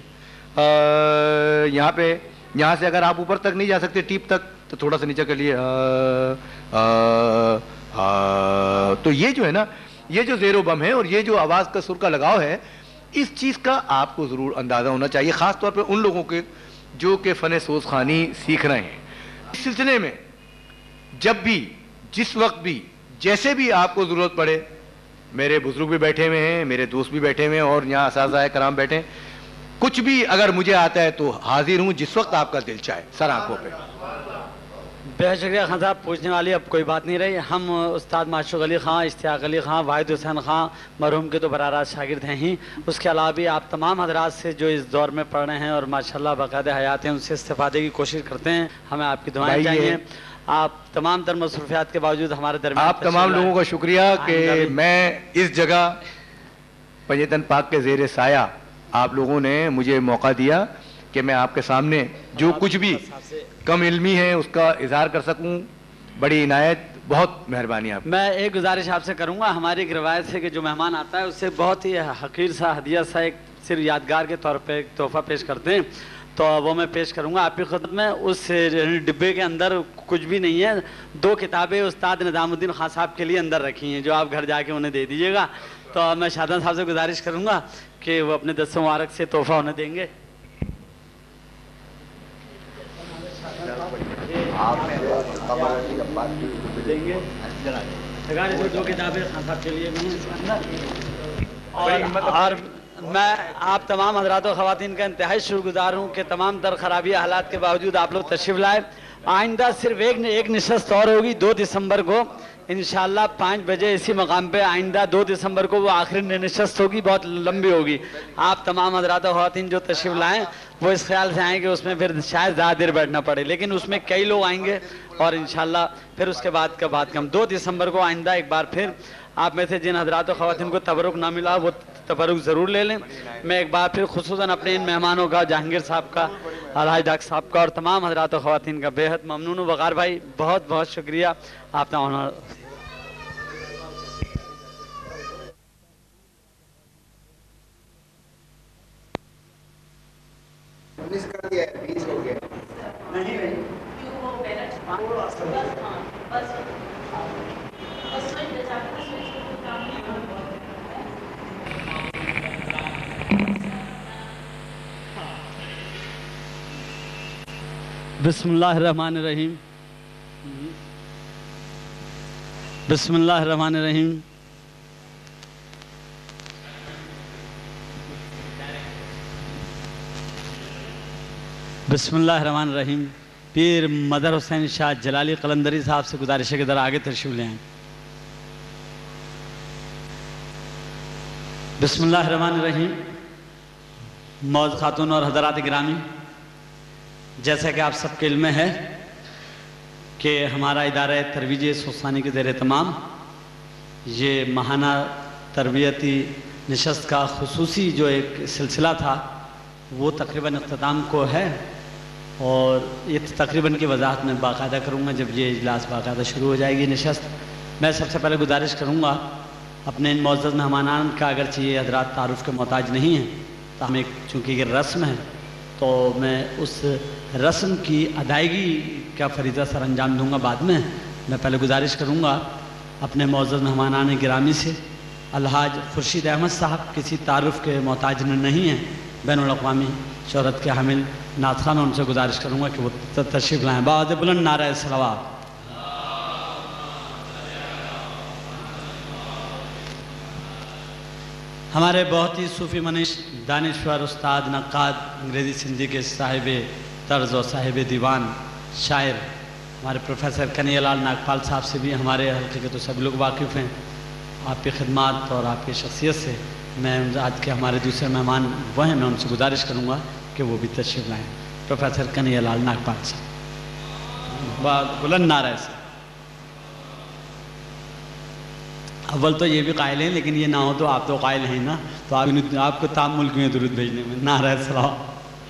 یہاں پہ یہاں سے اگر آپ اوپر تک نہیں جا سکتے ٹیپ تک تو تھوڑا سا نیچے کر لیے. تو یہ جو ہے نا، یہ جو زیر و بم ہے اور یہ جو آواز کا سر کا لگاؤ ہے، اس چیز کا آپ کو ضرور اندازہ ہونا چاہیے، خاص طور پہ ان لوگوں کے جو کہ فن سوز خوانی سیکھ رہے ہیں. اس سلسلے میں جب بھی، جس وقت بھی، جیسے بھی آپ کو ضرورت پڑے، میرے بزرگ بھی بیٹھے ہوئے ہیں، میرے دوست بھی بیٹھے ہوئے ہیں، اور یہاں اساتذہ کرام بیٹھے ہیں، کچھ بھی اگر مجھے آتا ہے تو حاضر ہوں جس وقت آپ کا دل چاہے، سر آنکھوں پہ. بہت شکریہ خان صاحب. پوچھنے والی اب کوئی بات نہیں رہی. ہم استاد معشوق علی خان، اشتیاق علی خان، واحد حسین خان مرحوم کے تو براہ راست شاگرد ہیں ہی، اس کے علاوہ بھی آپ تمام حضرات سے جو اس دور میں پڑھ رہے ہیں اور ماشاءاللہ باقاعدہ حیات ہیں ان سے استفادے کی کوشش کرتے ہیں. ہمیں آپ کی دعائیں چاہیے. آپ تمام تر مصروفیات کے باوجود ہمارے درمیان آپ تمام لوگوں کا شکریہ کہ میں اس جگہ پنجتن پاک کے زیر سایہ آپ لوگوں نے مجھے موقع دیا کہ میں آپ کے سامنے جو کچھ بھی کم علمی ہے اس کا اظہار کر سکوں. بڑی عنایت، بہت مہربانی آپ. میں ایک گزارش آپ سے کروں گا. ہماری ایک روایت ہے کہ جو مہمان آتا ہے اس سے بہت ہی حقیر سا ہدیہ سا ایک صرف یادگار کے طور پہ ایک تحفہ پیش کرتے ہیں. تو وہ میں پیش کروں گا آپ کی خدمت میں. اس ڈبے کے اندر کچھ بھی نہیں ہے, دو کتابیں استاد نظام الدین خان صاحب کے لیے اندر رکھی ہیں جو آپ گھر جا کے انہیں دے دیجیے گا. تو میں شادان صاحب سے گزارش کروں گا کہ وہ اپنے دست مبارک سے تحفہ انہیں دیں گے. دیں گے دو کتابیں خان صاحب کے لیے بھی ہیں اس کے اندر. اور میں آپ تمام حضرات و خواتین کا انتہائی شکر گزار ہوں کہ تمام در خرابی حالات کے باوجود آپ لوگ تشریف لائے. آئندہ صرف ایک ایک نشست اور ہوگی دو دسمبر کو انشاءاللہ پانچ بجے اسی مقام پہ. آئندہ دو دسمبر کو وہ آخری نشست ہوگی, بہت لمبی ہوگی. آپ تمام حضرات و خواتین جو تشریف لائیں وہ اس خیال سے آئیں کہ اس میں پھر شاید زیادہ دیر بیٹھنا پڑے, لیکن اس میں کئی لوگ آئیں گے اور انشاءاللہ پھر اس کے بعد کا بات کم. دو دسمبر کو آئندہ ایک بار پھر آپ میں سے جن حضرات و خواتین کو تبرک نہ ملا وہ تبرک ضرور لے لیں. میں ایک بار پھر خصوصاً اپنے ان مہمانوں کا, جہانگیر صاحب کا, الحاج ڈاکٹر صاحب کا اور تمام حضرات و خواتین کا بے حد ممنون ہوں. وقار بھائی بہت بہت شکریہ آپ تمام. بسم اللہ الرحمن الرحیم. بسم اللہ الرحمن الرحیم. بسم اللہ الرحمن الرحیم. پیر مدر حسین شاہ جلالی قلندری صاحب سے گزارش ہے کہ ذرا آگے تشریف لے آئیں. بسم اللہ الرحمن الرحیم. معزز خاتون اور حضرات گرامی, جیسا کہ آپ سب کے علم میں ہے کہ ہمارا ادارہ ترویج سوسانی کے زیر اہتمام یہ ماہانہ تربیتی نشست کا خصوصی جو ایک سلسلہ تھا وہ تقریباً اختتام کو ہے, اور یہ تقریباً کی وضاحت میں باقاعدہ کروں گا جب یہ اجلاس باقاعدہ شروع ہو جائے گی نشست. میں سب سے پہلے گزارش کروں گا اپنے ان معزز مہمانان کا, اگرچہ یہ حضرات تعارف کے محتاج نہیں ہیں تاہم ایک چونکہ یہ رسم ہے تو میں اس رسم کی ادائیگی کا فریضہ سر انجام دوں گا بعد میں. میں پہلے گزارش کروں گا اپنے معزز مہمانان گرامی سے. الحاج خورشید احمد صاحب کسی تعارف کے محتاج نہیں ہیں, بین الاقوامی شہرت کے حامل نعت خوان, ان سے گزارش کروں گا کہ وہ تشریف لائیں. بآواز بلند نعرہ صلوات. ہمارے بہت ہی صوفی منش, دانشور, استاد, نقاد, انگریزی سندھی کے صاحب طرز و صاحب دیوان, شاعر ہمارے پروفیسر کنہیا لال ناگپال صاحب سے بھی ہمارے حلقے کے تو سب لوگ واقف ہیں. آپ کی خدمات اور آپ کی شخصیت سے میں آج کے ہمارے دوسرے مہمان وہ ہیں, میں ان سے گزارش کروں گا کہ وہ بھی تشریف لائیں. پروفیسر کنہیا لال ناگپال صاحب, بلند نعرہ سے. اول تو یہ بھی قائل ہیں, لیکن یہ نہ ہو تو آپ تو قائل ہیں نا, تو آپ آپ کو تام ملک میں درود بھیجنے میں. نعرہ صلوات.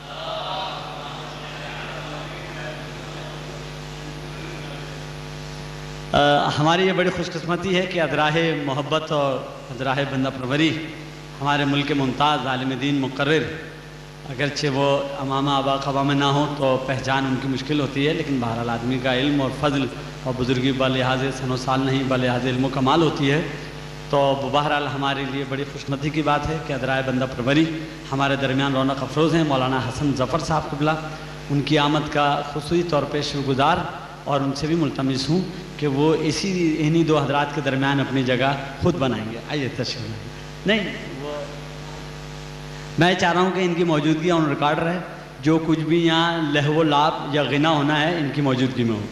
ہماری یہ بڑی خوش قسمتی ہے کہ ادراہ محبت اور ادراہ بندہ پروری ہمارے ملک کے ممتاز عالم دین مقرر, اگرچہ وہ امامہ آبا خبا میں نہ ہوں تو پہچان ان کی مشکل ہوتی ہے, لیکن بہرحال آدمی کا علم اور فضل اور بزرگی بلحاظ سن و سال نہیں بلحاظ علم و کمال ہوتی ہے. تو بہرحال ہمارے لیے بڑی خوش قسمتی کی بات ہے کہ ادراہ بندہ پروری ہمارے درمیان رونق افروز ہیں. مولانا حسن ظفر صاحب قبلہ, ان کی آمد کا خصوصی طور پہ شکر گزار اور ان سے بھی ملتمس ہوں کہ وہ اسی انہی دو حضرات کے درمیان اپنی جگہ خود بنائیں گے. آئیے تشریف لائیں. نہیں وہ میں چاہ رہا ہوں کہ ان کی موجودگی آن ریکارڈ رہے, جو کچھ بھی یہاں لہو و لعب یا غنا ہونا ہے ان کی موجودگی میں ہو.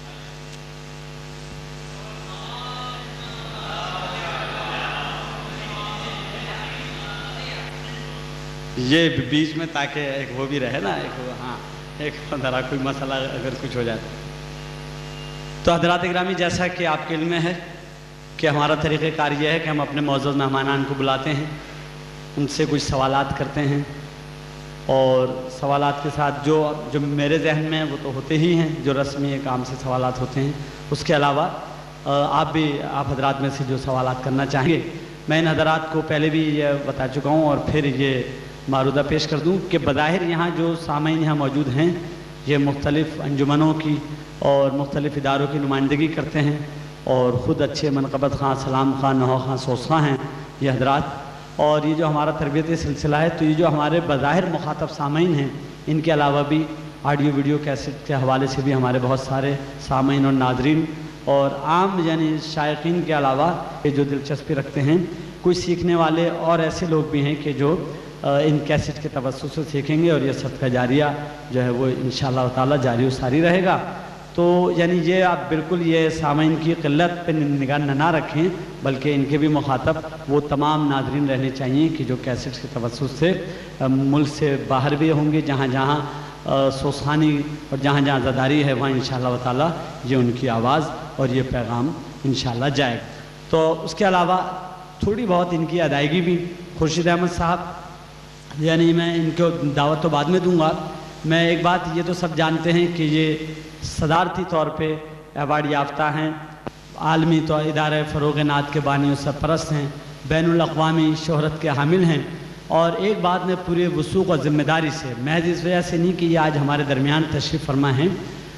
یہ بیچ میں تاکہ ایک وہ بھی رہے نا, ایک ہاں ایک ذرا کوئی مسئلہ اگر کچھ ہو جائے. تو حضرات گرامی, جیسا کہ آپ کے علم میں ہے کہ ہمارا طریقہ کار یہ ہے کہ ہم اپنے معزز مہمانان کو بلاتے ہیں, ان سے کچھ سوالات کرتے ہیں, اور سوالات کے ساتھ جو جو میرے ذہن میں وہ تو ہوتے ہی ہیں, جو رسمی ایک عام سے سوالات ہوتے ہیں. اس کے علاوہ آپ بھی آپ حضرات میں سے جو سوالات کرنا چاہیں گے, میں ان حضرات کو پہلے بھی یہ بتا چکا ہوں اور پھر یہ معروضہ پیش کر دوں کہ بظاہر یہاں جو سامعین یہاں موجود ہیں یہ مختلف انجمنوں کی اور مختلف اداروں کی نمائندگی کرتے ہیں اور خود اچھے منقبت خاں، سلام خاں، نہو خاں، سوس خاں ہیں یہ حضرات. اور یہ جو ہمارا تربیتی سلسلہ ہے تو یہ جو ہمارے بظاہر مخاطب سامعین ہیں ان کے علاوہ بھی آڈیو ویڈیو کیسٹ کے حوالے سے بھی ہمارے بہت سارے سامعین اور ناظرین اور عام یعنی شائقین کے علاوہ یہ جو دلچسپی رکھتے ہیں کچھ سیکھنے والے اور ایسے لوگ بھی ہیں کہ جو ان کیسٹ کے توسط سے سیکھیں گے اور یہ صدقہ جاریہ جو ہے وہ انشاءاللہ تعالی جاری و ساری رہے گا. تو یعنی یہ آپ بالکل یہ سامعین کی قلت پہ نگاہ نہ رکھیں بلکہ ان کے بھی مخاطب وہ تمام ناظرین رہنے چاہیے کہ جو کیسٹ کے توسط سے ملک سے باہر بھی ہوں گے، جہاں جہاں سوسخانی اور جہاں جہاں زداری ہے وہاں انشاءاللہ تعالی یہ ان کی آواز اور یہ پیغام انشاءاللہ جائے گا. تو اس کے علاوہ تھوڑی بہت ان کی ادائیگی بھی خورشید احمد صاحب یعنی میں ان کو دعوت تو بعد میں دوں گا. میں ایک بات یہ تو سب جانتے ہیں کہ یہ صدارتی طور پہ ایوارڈ یافتہ ہیں، عالمی طور ادارہ فروغ نعت کے بانی و سرپرست ہیں، بین الاقوامی شہرت کے حامل ہیں. اور ایک بات میں پورے وثوق اور ذمہ داری سے محض اس وجہ سے نہیں کہ یہ آج ہمارے درمیان تشریف فرما ہیں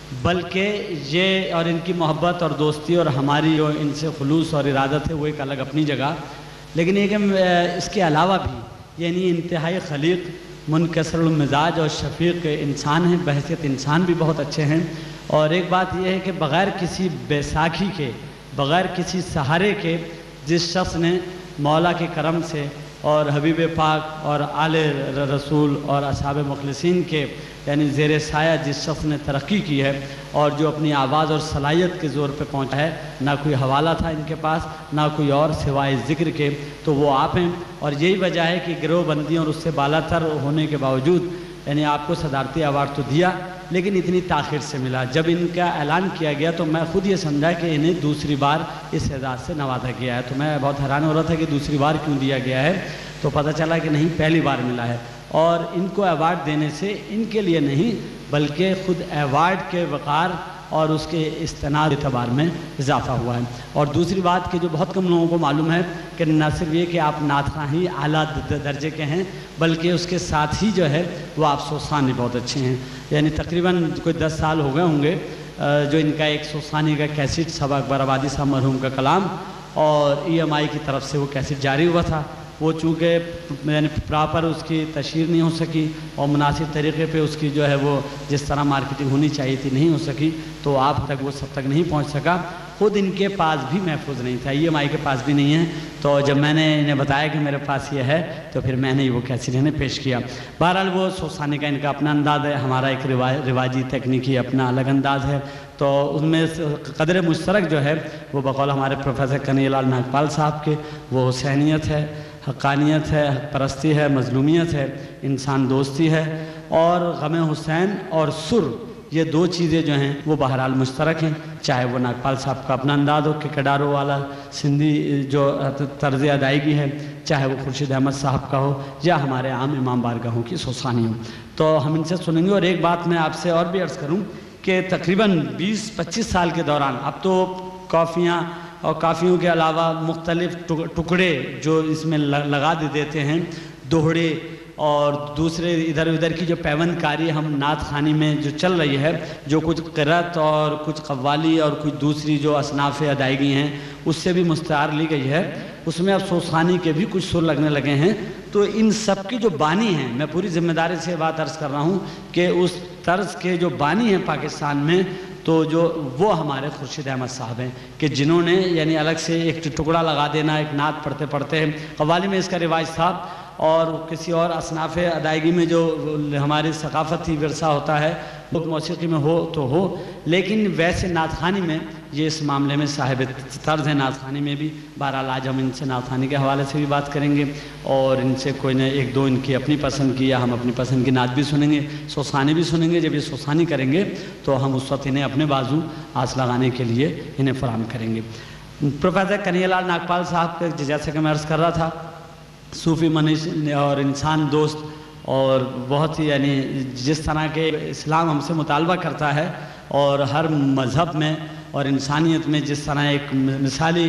بلکہ یہ اور ان کی محبت اور دوستی اور ہماری جو ان سے خلوص اور ارادت ہے وہ ایک الگ اپنی جگہ، لیکن یہ کہ اس کے علاوہ بھی یعنی انتہائی خلیق، منکسر المزاج اور شفیق انسان ہیں، بحیثیت انسان بھی بہت اچھے ہیں. اور ایک بات یہ ہے کہ بغیر کسی بیساکھی کے، بغیر کسی سہارے کے جس شخص نے مولا کے کرم سے اور حبیب پاک اور آل رسول اور اصحاب مخلصین کے یعنی زیر سایہ جس شخص نے ترقی کی ہے اور جو اپنی آواز اور صلاحیت کے زور پہ پہنچا ہے، نہ کوئی حوالہ تھا ان کے پاس نہ کوئی اور سوائے ذکر کے، تو وہ آپ ہیں. اور یہی وجہ ہے کہ گروہ بندی اور اس سے بالا تر ہونے کے باوجود یعنی آپ کو صدارتی ایوارڈ تو دیا لیکن اتنی تاخیر سے ملا. جب ان کا اعلان کیا گیا تو میں خود یہ سمجھا کہ انہیں دوسری بار اس اعزاز سے نوازا گیا ہے. تو میں بہت حیران ہو رہا تھا کہ دوسری بار کیوں دیا گیا ہے، تو پتہ چلا کہ نہیں پہلی بار ملا ہے. اور ان کو ایوارڈ دینے سے ان کے لیے نہیں بلکہ خود ایوارڈ کے وقار اور اس کے استناد اعتبار میں اضافہ ہوا ہے. اور دوسری بات کہ جو بہت کم لوگوں کو معلوم ہے کہ نہ صرف یہ کہ آپ نعت خواں ہی اعلیٰ درجے کے ہیں بلکہ اس کے ساتھ ہی جو ہے وہ آپ سوسخانی بہت اچھے ہیں. یعنی تقریباً کوئی دس سال ہو گئے ہوں گے جو ان کا ایک سوسخانی کا کیسٹ صبا اکبر آبادی صاحب مرحوم کا کلام اور ای ایم آئی کی طرف سے وہ کیسٹ جاری ہوا تھا. وہ چونکہ یعنی پراپر اس کی تشہیر نہیں ہو سکی اور مناسب طریقے پہ اس کی جو ہے وہ جس طرح مارکیٹنگ ہونی چاہیے تھی نہیں ہو سکی تو آپ تک وہ سب تک نہیں پہنچ سکا. خود ان کے پاس بھی محفوظ نہیں تھا، ای ایم آئی کے پاس بھی نہیں ہے. تو جب میں نے انہیں بتایا کہ میرے پاس یہ ہے تو پھر میں نے وہ کیسٹ انہیں پیش کیا. بہرحال وہ سوسخانی کا ان کا اپنا انداز ہے، ہمارا ایک رواجی تکنیکی اپنا الگ انداز ہے. تو ان میں قدر مشترک جو ہے وہ بقول ہمارے پروفیسر کنہیا لال ناگپال صاحب کے وہ حسینیت ہے، حقانیت ہے، حق پرستی ہے، مظلومیت ہے، انسان دوستی ہے اور غم حسین اور سر، یہ دو چیزیں جو ہیں وہ بہرحال مشترک ہیں. چاہے وہ ناگپال صاحب کا اپنا انداز ہو کہ کڈارو والا سندھی جو طرز ادائیگی ہے، چاہے وہ خورشید احمد صاحب کا ہو یا ہمارے عام امام بارگاہوں کی سوسخانی ہو، تو ہم ان سے سنیں گے. اور ایک بات میں آپ سے اور بھی عرض کروں کہ تقریباً بیس پچیس سال کے دوران اب تو کافیاں اور کافیوں کے علاوہ مختلف ٹکڑے جو اس میں لگا دے دیتے ہیں، دوہڑے اور دوسرے ادھر ادھر کی جو پیوند کاری ہم نعت خوانی میں جو چل رہی ہے، جو کچھ قرأت اور کچھ قوالی اور کچھ دوسری جو اصناف ادائیگی ہیں اس سے بھی مستعار لی گئی ہے، اس میں اب سوسخانی کے بھی کچھ سر لگنے لگے ہیں. تو ان سب کی جو بانی ہیں، میں پوری ذمہ داری سے بات عرض کر رہا ہوں کہ اس طرز کے جو بانی ہیں پاکستان میں تو جو وہ ہمارے خورشید احمد صاحب ہیں کہ جنہوں نے یعنی الگ سے ایک ٹکڑا لگا دینا ایک نعت پڑھتے پڑھتے قوالی میں اس کا رواج تھا اور کسی اور اصناف ادائیگی میں جو ہماری ثقافتی ورثہ ہوتا ہے وہ موسیقی میں ہو تو ہو، لیکن ویسے نعت خوانی میں یہ اس معاملے میں صاحب طرز ہے. نعت خوانی میں بھی بہرحال آج ہم ان سے نعت خوانی کے حوالے سے بھی بات کریں گے اور ان سے کوئی نہ ایک دو ان کی اپنی پسند کی یا ہم اپنی پسند کی نعت بھی سنیں گے، سوسخانی بھی سنیں گے. جب یہ سوسخانی کریں گے تو ہم اس وقت انہیں اپنے بازو آس لگانے کے لیے انہیں فراہم کریں گے. پروفیسر کنہیا لال ناگپال صاحب جیسا کہ میں عرض کر رہا تھا، صوفی منش اور انسان دوست اور بہت ہی یعنی جس طرح کے اسلام ہم سے مطالبہ کرتا ہے اور ہر مذہب میں اور انسانیت میں جس طرح ایک مثالی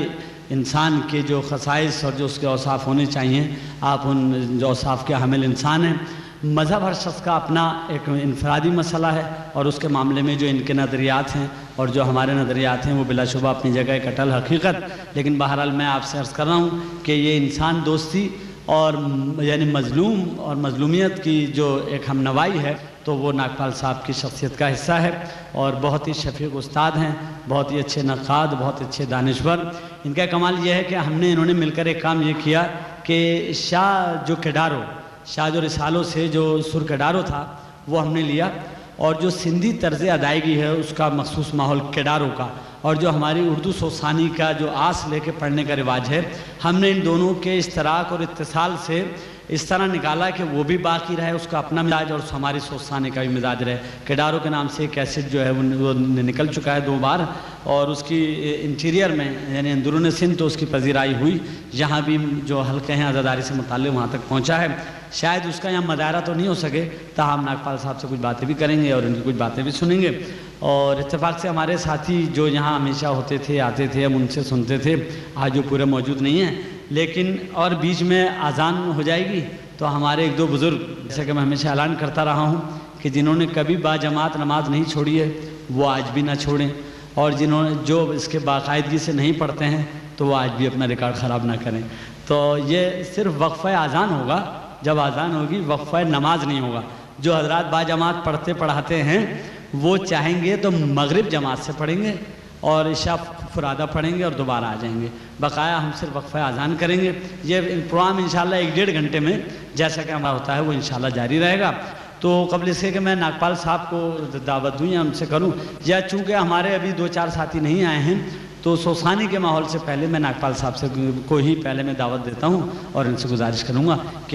انسان کے جو خصائص اور جو اس کے اوصاف ہونے چاہیے، آپ ان جو اوصاف کے حامل انسان ہیں۔ مذہب ہر شخص کا اپنا ایک انفرادی مسئلہ ہے، اور اس کے معاملے میں جو ان کے نظریات ہیں اور جو ہمارے نظریات ہیں وہ بلا شبہ اپنی جگہ ایک اٹل حقیقت، لیکن بہرحال میں آپ سے عرض کر رہا ہوں کہ یہ انسان دوستی اور یعنی مظلوم اور مظلومیت کی جو ایک ہم نوائی ہے، تو وہ ناگپال صاحب کی شخصیت کا حصہ ہے، اور بہت ہی شفیق استاد ہیں، بہت ہی اچھے نقاد، بہت اچھے دانشور۔ ان کا کمال یہ ہے کہ ہم نے انہوں نے مل کر ایک کام یہ کیا کہ شاہ جو کڈارو، شاہ جو رسالوں سے جو سر کڈارو تھا وہ ہم نے لیا، اور جو سندھی طرز ادائیگی ہے اس کا مخصوص ماحول کڈارو کا، اور جو ہماری اردو سوسانی کا جو آس لے کے پڑھنے کا رواج ہے، ہم نے ان دونوں کے اشتراک اور اتصال سے اس طرح نکالا کہ وہ بھی باقی رہے، اس کا اپنا مزاج اور ہماری سوسانی کا بھی مزاج رہے۔ کڈارو کے نام سے ایک ایسڈ جو ہے وہ نکل چکا ہے دو بار، اور اس کی انٹیریئر میں یعنی اندرون سندھ تو اس کی پذیرائی ہوئی، جہاں بھی جو حلقے ہیں عزاداری سے متعلق وہاں تک پہنچا ہے۔ شاید اس کا یہاں مظاہرہ تو نہیں ہو سکے، تاہم ناگپال صاحب سے کچھ باتیں بھی کریں گے اور ان کی کچھ باتیں بھی سنیں گے۔ اور اتفاق سے ہمارے ساتھی جو یہاں ہمیشہ ہوتے تھے، آتے تھے، ہم ان سے سنتے تھے، آج جو پورے موجود نہیں ہیں، لیکن اور بیچ میں اذان ہو جائے گی تو ہمارے ایک دو بزرگ، جیسے کہ میں ہمیشہ اعلان کرتا رہا ہوں کہ جنہوں نے کبھی با جماعت نماز نہیں چھوڑی ہے وہ آج بھی نہ چھوڑیں، اور جنہوں نے جو اس کے باقاعدگی سے نہیں پڑھتے ہیں تو وہ آج بھی اپنا ریکارڈ خراب نہ کریں۔ تو یہ صرف وقفہ اذان ہوگا، جب اذان ہوگی وقفہ نماز نہیں ہوگا۔ جو حضرات با جماعت پڑھتے پڑھاتے ہیں وہ چاہیں گے تو مغرب جماعت سے پڑھیں گے اور عشاء فرادہ پڑھیں گے اور دوبارہ آ جائیں گے، بقایا ہم صرف وقفہ اذان کریں گے۔ یہ پروگرام انشاءاللہ ایک ڈیڑھ گھنٹے میں جیسا کہ ہمارا ہوتا ہے وہ انشاءاللہ جاری رہے گا۔ تو قبل اس کے کہ میں ناگپال صاحب کو دعوت دوں یا ان سے کروں، یا چونکہ ہمارے ابھی دو چار ساتھی نہیں آئے ہیں تو سوسانی کے ماحول سے پہلے میں ناگپال صاحب سے کو ہی پہلے میں دعوت دیتا ہوں اور ان سے گزارش کروں گا کہ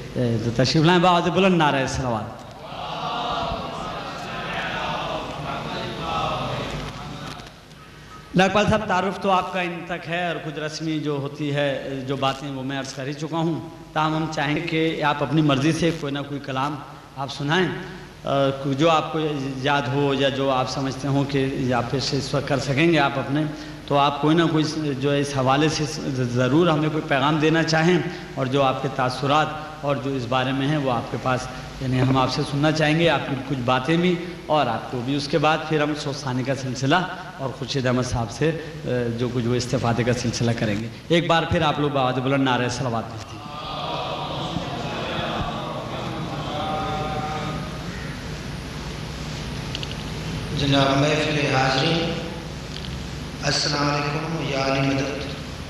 یہ تشریف لائیں، بآواز بلند نعرہ صلوات۔ ناگپال صاحب، تعارف تو آپ کا ان تک ہے اور کچھ رسمی جو ہوتی ہے جو باتیں وہ میں عرض کر ہی چکا ہوں، تاہم ہم چاہیں گے کہ آپ اپنی مرضی سے کوئی نہ کوئی کلام آپ سنائیں، جو آپ کو یاد ہو یا جو آپ سمجھتے ہوں کہ آپ پیش اس وقت کر سکیں گے آپ اپنے، تو آپ کوئی نہ کوئی جو اس حوالے سے ضرور ہمیں کوئی پیغام دینا چاہیں، اور جو آپ کے تاثرات اور جو اس بارے میں ہیں وہ آپ کے پاس یعنی ہم آپ سے سننا چاہیں گے، آپ کی کچھ باتیں بھی اور آپ کو بھی۔ اس کے بعد پھر ہم سوسانی کا سلسلہ اور خورشید احمد صاحب سے جو کچھ وہ استفادے کا سلسلہ کریں گے۔ ایک بار پھر آپ لوگ بآواز بلند نعرہ صلوات پڑھتے ہیں۔ جناب محفل حاضرین، السلام علیکم یا علی مدد۔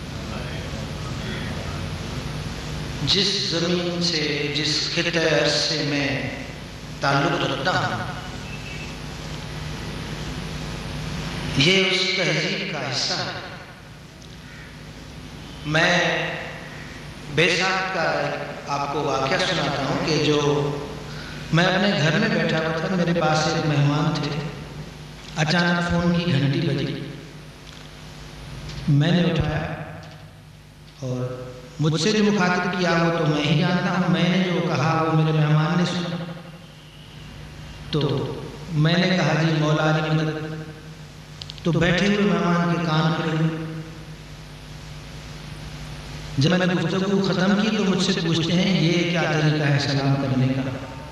جس زمین سے، جس خطے سے میں تعلق رکھتا ہوں، یہ اس تہذیب کا حصہ ہے۔ میں بے ساتھ کا آپ کو واقعہ سناتا ہوں کہ جو میں اپنے گھر میں بیٹھا ہوا تھا، میرے پاس ایک مہمان تھے، اچانک فون کی گھنٹی بجی، میں نے اٹھایا اور مجھ سے جو مخاطب کیا وہ تو میں ہی جانتا ہوں، میں نے جو کہا وہ میرے مہمان نے سنا، تو میں نے کہا جی مولا علی مدد، تو بیٹھے ہوئے مہمان کے کان کھڑے ہوئے۔ جب میں نے گفتگو ختم کی تو مجھ سے پوچھتے ہیں یہ کیا طریقہ ہے سلام کرنے کا؟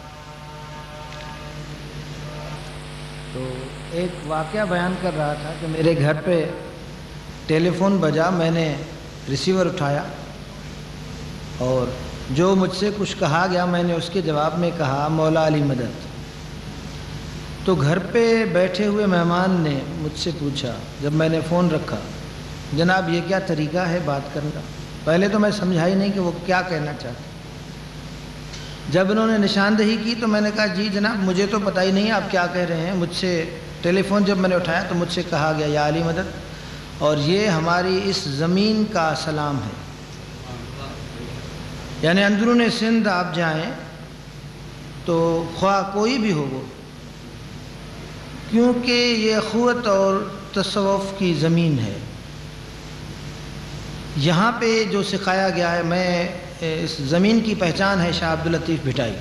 تو ایک واقعہ بیان کر رہا تھا کہ میرے گھر پہ ٹیلی فون بجا، میں نے ریسیور اٹھایا اور جو مجھ سے کچھ کہا گیا میں نے اس کے جواب میں کہا مولا علی مدد۔ تو گھر پہ بیٹھے ہوئے مہمان نے مجھ سے پوچھا جب میں نے فون رکھا، جناب یہ کیا طریقہ ہے بات کرنے کا؟ پہلے تو میں سمجھا ہی نہیں کہ وہ کیا کہنا چاہتے۔ جب انہوں نے نشاندہی کی تو میں نے کہا جی جناب مجھے تو پتہ ہی نہیں آپ کیا کہہ رہے ہیں۔ مجھ سے ٹیلی فون جب میں نے اٹھایا تو مجھ سے کہا گیا یا علی مدد، اور یہ ہماری اس زمین کا سلام ہے، یعنی اندرون سندھ آپ جائیں تو خواہ کوئی بھی ہو وہ، کیونکہ یہ اخوت اور تصوف کی زمین ہے۔ یہاں پہ جو سکھایا گیا ہے، میں اس زمین کی پہچان ہے شاہ عبداللطیف بھٹائی،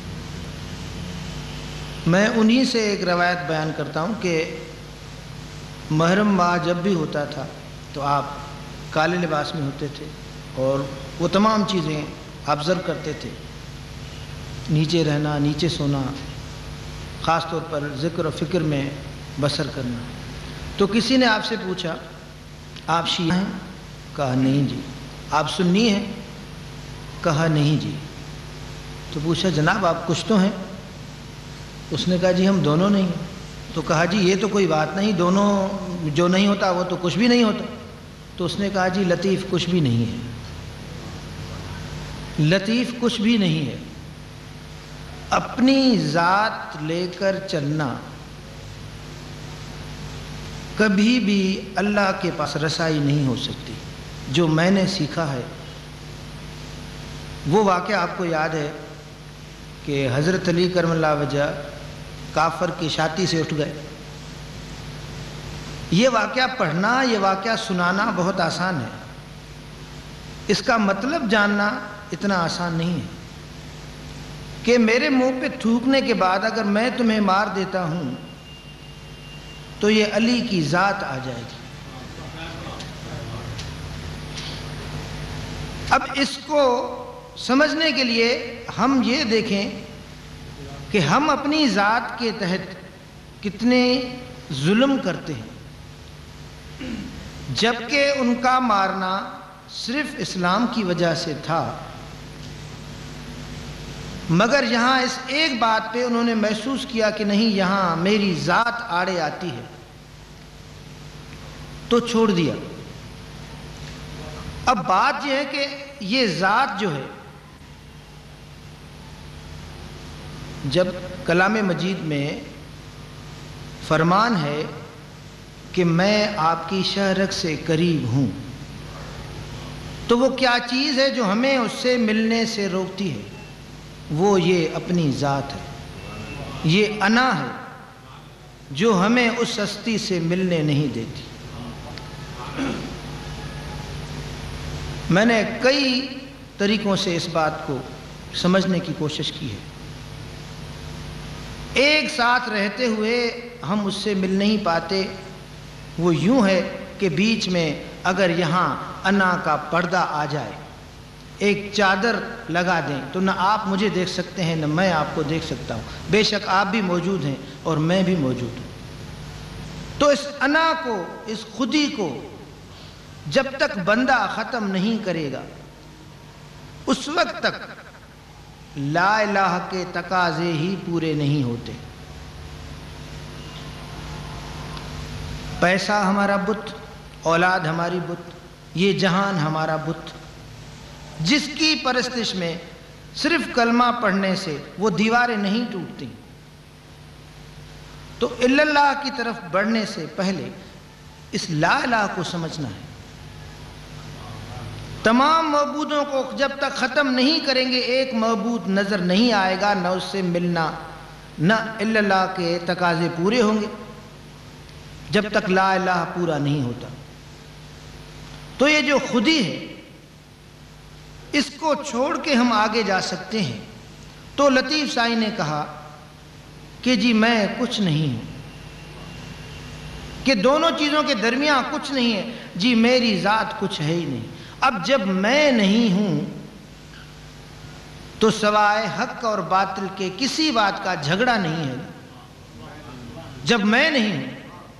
میں انہی سے ایک روایت بیان کرتا ہوں کہ محرم ماہ جب بھی ہوتا تھا تو آپ کالے لباس میں ہوتے تھے اور وہ تمام چیزیں آبزرو کرتے تھے، نیچے رہنا، نیچے سونا، خاص طور پر ذکر و فکر میں بسر کرنا۔ تو کسی نے آپ سے پوچھا آپ شیعہ ہیں؟ کہا نہیں جی۔ آپ سنی ہیں؟ کہا نہیں جی۔ تو پوچھا جناب آپ کچھ تو ہیں؟ اس نے کہا جی ہم دونوں نہیں ہیں۔ تو کہا جی یہ تو کوئی بات نہیں، دونوں جو نہیں ہوتا وہ تو کچھ بھی نہیں ہوتا۔ تو اس نے کہا جی لطیف کچھ بھی نہیں ہے، لطیف کچھ بھی نہیں ہے۔ اپنی ذات لے کر چلنا کبھی بھی اللہ کے پاس رسائی نہیں ہو سکتی۔ جو میں نے سیکھا ہے وہ واقعہ آپ کو یاد ہے کہ حضرت علی کرم اللہ وجہ کافر کی چھاتی سے اٹھ گئے۔ یہ واقعہ پڑھنا، یہ واقعہ سنانا بہت آسان ہے، اس کا مطلب جاننا اتنا آسان نہیں ہے کہ میرے منہ پہ تھوکنے کے بعد اگر میں تمہیں مار دیتا ہوں تو یہ علی کی ذات آ جائے گی۔ اب اس کو سمجھنے کے لیے ہم یہ دیکھیں کہ ہم اپنی ذات کے تحت کتنے ظلم کرتے ہیں، جبکہ ان کا مارنا صرف اسلام کی وجہ سے تھا، مگر یہاں اس ایک بات پہ انہوں نے محسوس کیا کہ نہیں یہاں میری ذات آڑے آتی ہے، تو چھوڑ دیا۔ اب بات یہ ہے کہ یہ ذات جو ہے، جب کلام مجید میں فرمان ہے کہ میں آپ کی شہرک سے قریب ہوں، تو وہ کیا چیز ہے جو ہمیں اس سے ملنے سے روکتی ہے؟ وہ یہ اپنی ذات ہے، یہ انا ہے جو ہمیں اس ہستی سے ملنے نہیں دیتی۔ میں نے کئی طریقوں سے اس بات کو سمجھنے کی کوشش کی ہے۔ ایک ساتھ رہتے ہوئے ہم اس سے مل نہیں پاتے، وہ یوں ہے کہ بیچ میں اگر یہاں انا کا پردہ آ جائے، ایک چادر لگا دیں تو نہ آپ مجھے دیکھ سکتے ہیں نہ میں آپ کو دیکھ سکتا ہوں، بے شک آپ بھی موجود ہیں اور میں بھی موجود ہوں۔ تو اس انا کو، اس خودی کو جب تک بندہ ختم نہیں کرے گا اس وقت تک لا الہ کے تقاضے ہی پورے نہیں ہوتے۔ پیسہ ہمارا بت، اولاد ہماری بت، یہ جہان ہمارا بت، جس کی پرستش میں صرف کلمہ پڑھنے سے وہ دیواریں نہیں ٹوٹتی۔ تو الا اللہ کی طرف بڑھنے سے پہلے اس لا الہ کو سمجھنا ہے۔ تمام معبودوں کو جب تک ختم نہیں کریں گے ایک معبود نظر نہیں آئے گا، نہ اس سے ملنا، نہ الا اللہ کے تقاضے پورے ہوں گے جب تک لا الہ پورا نہیں ہوتا۔ تو یہ جو خودی ہے اس کو چھوڑ کے ہم آگے جا سکتے ہیں۔ تو لطیف سائی نے کہا کہ جی میں کچھ نہیں ہوں، کہ دونوں چیزوں کے درمیان کچھ نہیں ہے، جی میری ذات کچھ ہے ہی نہیں۔ اب جب میں نہیں ہوں تو سوائے حق اور باطل کے کسی بات کا جھگڑا نہیں ہے۔ جب میں نہیں ہوں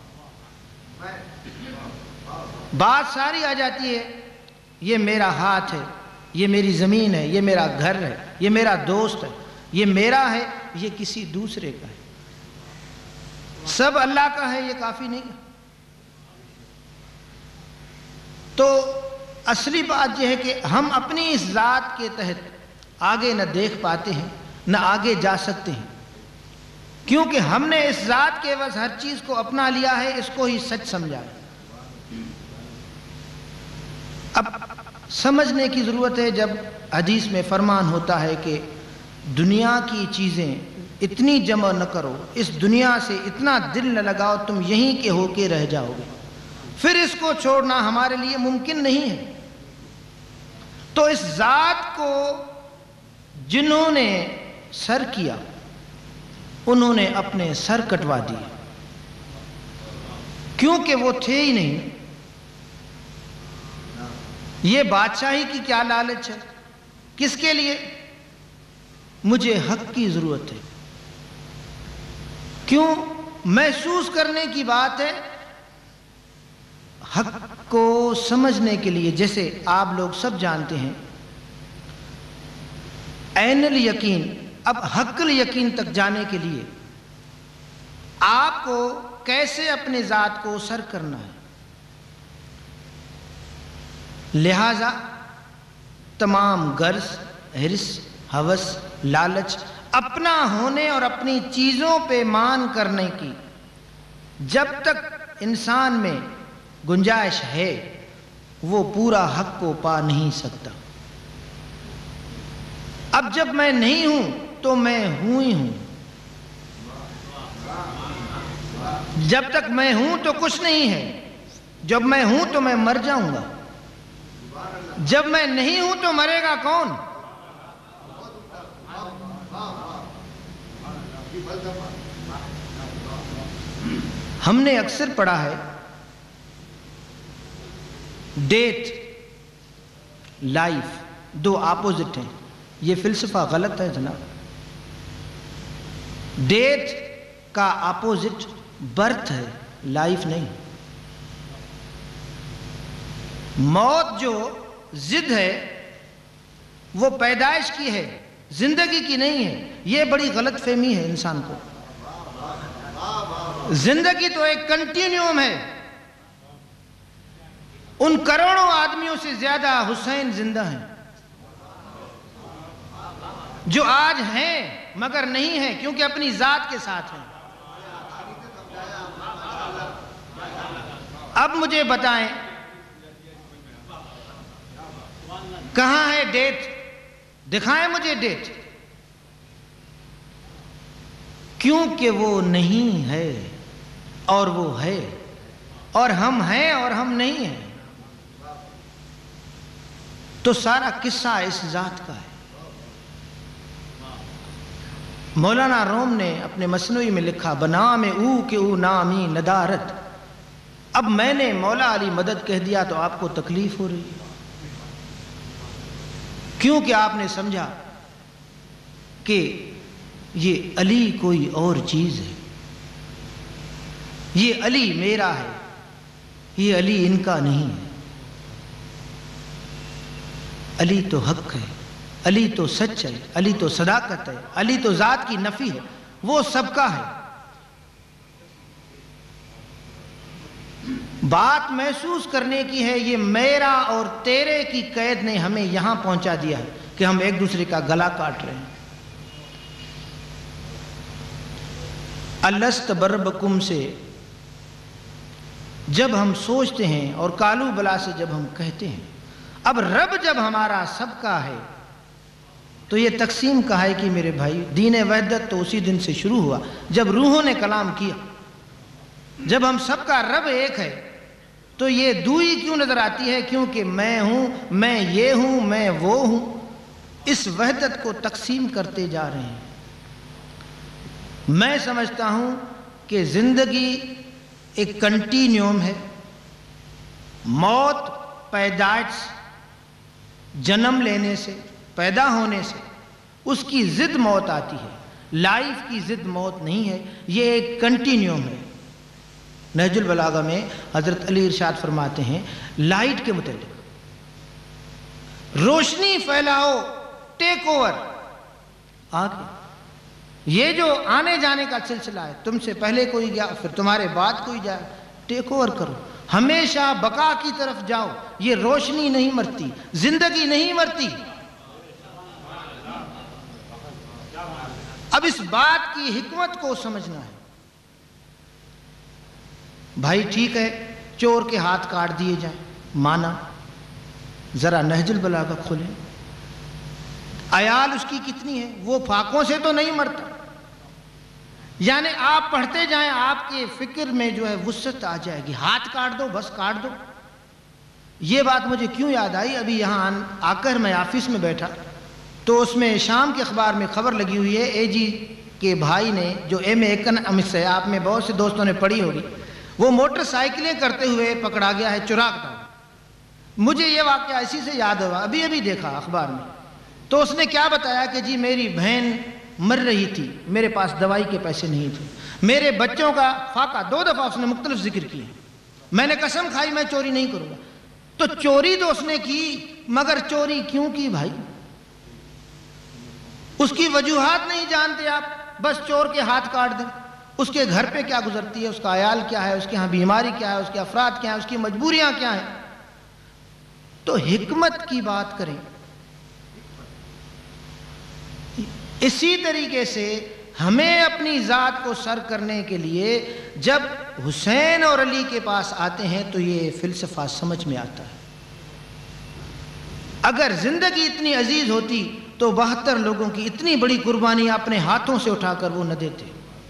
بات ساری آ جاتی ہے، یہ میرا ہاتھ ہے، یہ میری زمین ہے، یہ میرا گھر ہے، یہ میرا دوست ہے، یہ میرا ہے، یہ کسی دوسرے کا ہے، سب اللہ کا ہے، یہ کافی نہیں ہے۔ تو اصلی بات یہ ہے کہ ہم اپنی اس ذات کے تحت آگے نہ دیکھ پاتے ہیں نہ آگے جا سکتے ہیں، کیونکہ ہم نے اس ذات کے عوض ہر چیز کو اپنا لیا ہے، اس کو ہی سچ سمجھا ہے۔ اب سمجھنے کی ضرورت ہے جب حدیث میں فرمان ہوتا ہے کہ دنیا کی چیزیں اتنی جمع نہ کرو، اس دنیا سے اتنا دل نہ لگاؤ، تم یہیں کے ہو کے رہ جاؤ گے، پھر اس کو چھوڑنا ہمارے لیے ممکن نہیں ہے۔ تو اس ذات کو جنہوں نے سر کیا انہوں نے اپنے سر کٹوا دیے، کیونکہ وہ تھے ہی نہیں۔ یہ بادشاہی کی کیا لالچ ہے؟ کس کے لیے؟ مجھے حق کی ضرورت ہے. کیوں؟ محسوس کرنے کی بات ہے، حق کو سمجھنے کے لیے. جیسے آپ لوگ سب جانتے ہیں عین الیقین. اب حق الیقین تک جانے کے لیے آپ کو کیسے اپنے ذات کو سر کرنا ہے. لہذا تمام غرض، حرص، ہوس، لالچ، اپنا ہونے اور اپنی چیزوں پہ مان کرنے کی جب تک انسان میں گنجائش ہے وہ پورا حق کو پا نہیں سکتا. اب جب میں نہیں ہوں تو میں ہوں ہی ہوں. جب تک میں ہوں تو کچھ نہیں ہے، جب میں ہوں تو میں مر جاؤں گا. جب میں نہیں ہوں تو مرے گا کون؟ ہم نے اکثر پڑھا ہے ڈیتھ، لائف دو اپوزٹ ہیں. یہ فلسفہ غلط ہے جناب. ڈیتھ کا اپوزٹ برتھ ہے، لائف نہیں. موت جو ضد ہے وہ پیدائش کی ہے، زندگی کی نہیں ہے. یہ بڑی غلط فہمی ہے انسان کو. زندگی تو ایک کنٹینیوم ہے. ان کروڑوں آدمیوں سے زیادہ حسین زندہ ہیں جو آج ہیں مگر نہیں ہیں کیونکہ اپنی ذات کے ساتھ ہیں. اب مجھے بتائیں کہاں ہے ڈیتھ؟ دکھائیں مجھے ڈیتھ. کیونکہ وہ نہیں ہے اور وہ ہے، اور ہم ہیں اور ہم نہیں ہیں. تو سارا قصہ اس ذات کا ہے. مولانا روم نے اپنے مثنوی میں لکھا بنام او کہ او نامی ندارت. اب میں نے مولا علی مدد کہہ دیا تو آپ کو تکلیف ہو رہی ہے، کیونکہ آپ نے سمجھا کہ یہ علی کوئی اور چیز ہے، یہ علی میرا ہے، یہ علی ان کا نہیں ہے. علی تو حق ہے، علی تو سچ ہے، علی تو صداقت ہے، علی تو ذات کی نفی ہے، وہ سب کا ہے. بات محسوس کرنے کی ہے. یہ میرا اور تیرے کی قید نے ہمیں یہاں پہنچا دیا ہے کہ ہم ایک دوسرے کا گلا کاٹ رہے ہیں. الست بربکم سے جب ہم سوچتے ہیں اور کالو بلا سے جب ہم کہتے ہیں. اب رب جب ہمارا سب کا ہے تو یہ تقسیم کا ہے کہ میرے بھائی دین وحدت تو اسی دن سے شروع ہوا جب روحوں نے کلام کیا. جب ہم سب کا رب ایک ہے تو یہ دوئی کیوں نظر آتی ہے؟ کیونکہ میں ہوں، میں یہ ہوں، میں وہ ہوں. اس وحدت کو تقسیم کرتے جا رہے ہیں. میں سمجھتا ہوں کہ زندگی ایک کنٹینیوم ہے. موت پیدائش، جنم لینے سے، پیدا ہونے سے اس کی ضد موت آتی ہے. لائف کی ضد موت نہیں ہے، یہ ایک کنٹینیوم ہے. نہج البلاغہ میں حضرت علی ارشاد فرماتے ہیں لائٹ کے متعلق، روشنی پھیلاؤ، ٹیک اوور. آگے یہ جو آنے جانے کا سلسلہ ہے، تم سے پہلے کوئی گیا پھر تمہارے بعد کوئی جائے، ٹیک اوور کرو. ہمیشہ بقا کی طرف جاؤ. یہ روشنی نہیں مرتی، زندگی نہیں مرتی. اب اس بات کی حکمت کو سمجھنا ہے. بھائی ٹھیک ہے چور کے ہاتھ کاٹ دیے جائیں، مانا. ذرا نہج البلاغہ کھولیں، عیال اس کی کتنی ہے، وہ فاقوں سے تو نہیں مرتا. یعنی آپ پڑھتے جائیں آپ کے فکر میں جو ہے وسعت آ جائے گی. ہاتھ کاٹ دو، بس کاٹ دو. یہ بات مجھے کیوں یاد آئی؟ ابھی یہاں آ کر میں آفس میں بیٹھا تو اس میں شام کے اخبار میں خبر لگی ہوئی ہے اے جی کے بھائی نے جو ایم اے اکنامکس ہے، آپ میں بہت سے دوستوں نے پڑھی ہوگی، وہ موٹر سائیکلیں کرتے ہوئے پکڑا گیا ہے چراغ دار. مجھے یہ واقعہ اسی سے یاد ہوا، ابھی ابھی دیکھا اخبار میں. تو اس نے کیا بتایا کہ جی میری بہن مر رہی تھی، میرے پاس دوائی کے پیسے نہیں تھے، میرے بچوں کا فاقہ، دو دفعہ اس نے مختلف ذکر کیے. میں نے قسم کھائی میں چوری نہیں کروں گا. تو چوری تو اس نے کی، مگر چوری کیوں کی بھائی؟ اس کی وجوہات نہیں جانتے آپ، بس چور کے ہاتھ کاٹ دیں. اس کے گھر پہ کیا گزرتی ہے، اس کا عیال کیا ہے، اس کے ہاں بیماری کیا ہے، اس کے افراد کیا ہیں، اس کی مجبوریاں کیا ہیں. تو حکمت کی بات کریں. اسی طریقے سے ہمیں اپنی ذات کو سر کرنے کے لیے جب حسین اور علی کے پاس آتے ہیں تو یہ فلسفہ سمجھ میں آتا ہے. اگر زندگی اتنی عزیز ہوتی تو بہتر لوگوں کی اتنی بڑی قربانی اپنے ہاتھوں سے اٹھا کر وہ نہ دیتے.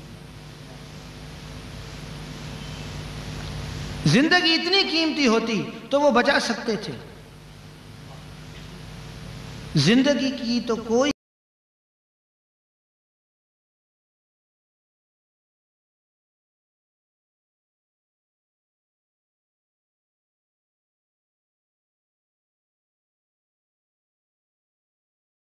زندگی اتنی قیمتی ہوتی تو وہ بچا سکتے تھے. زندگی کی تو کوئی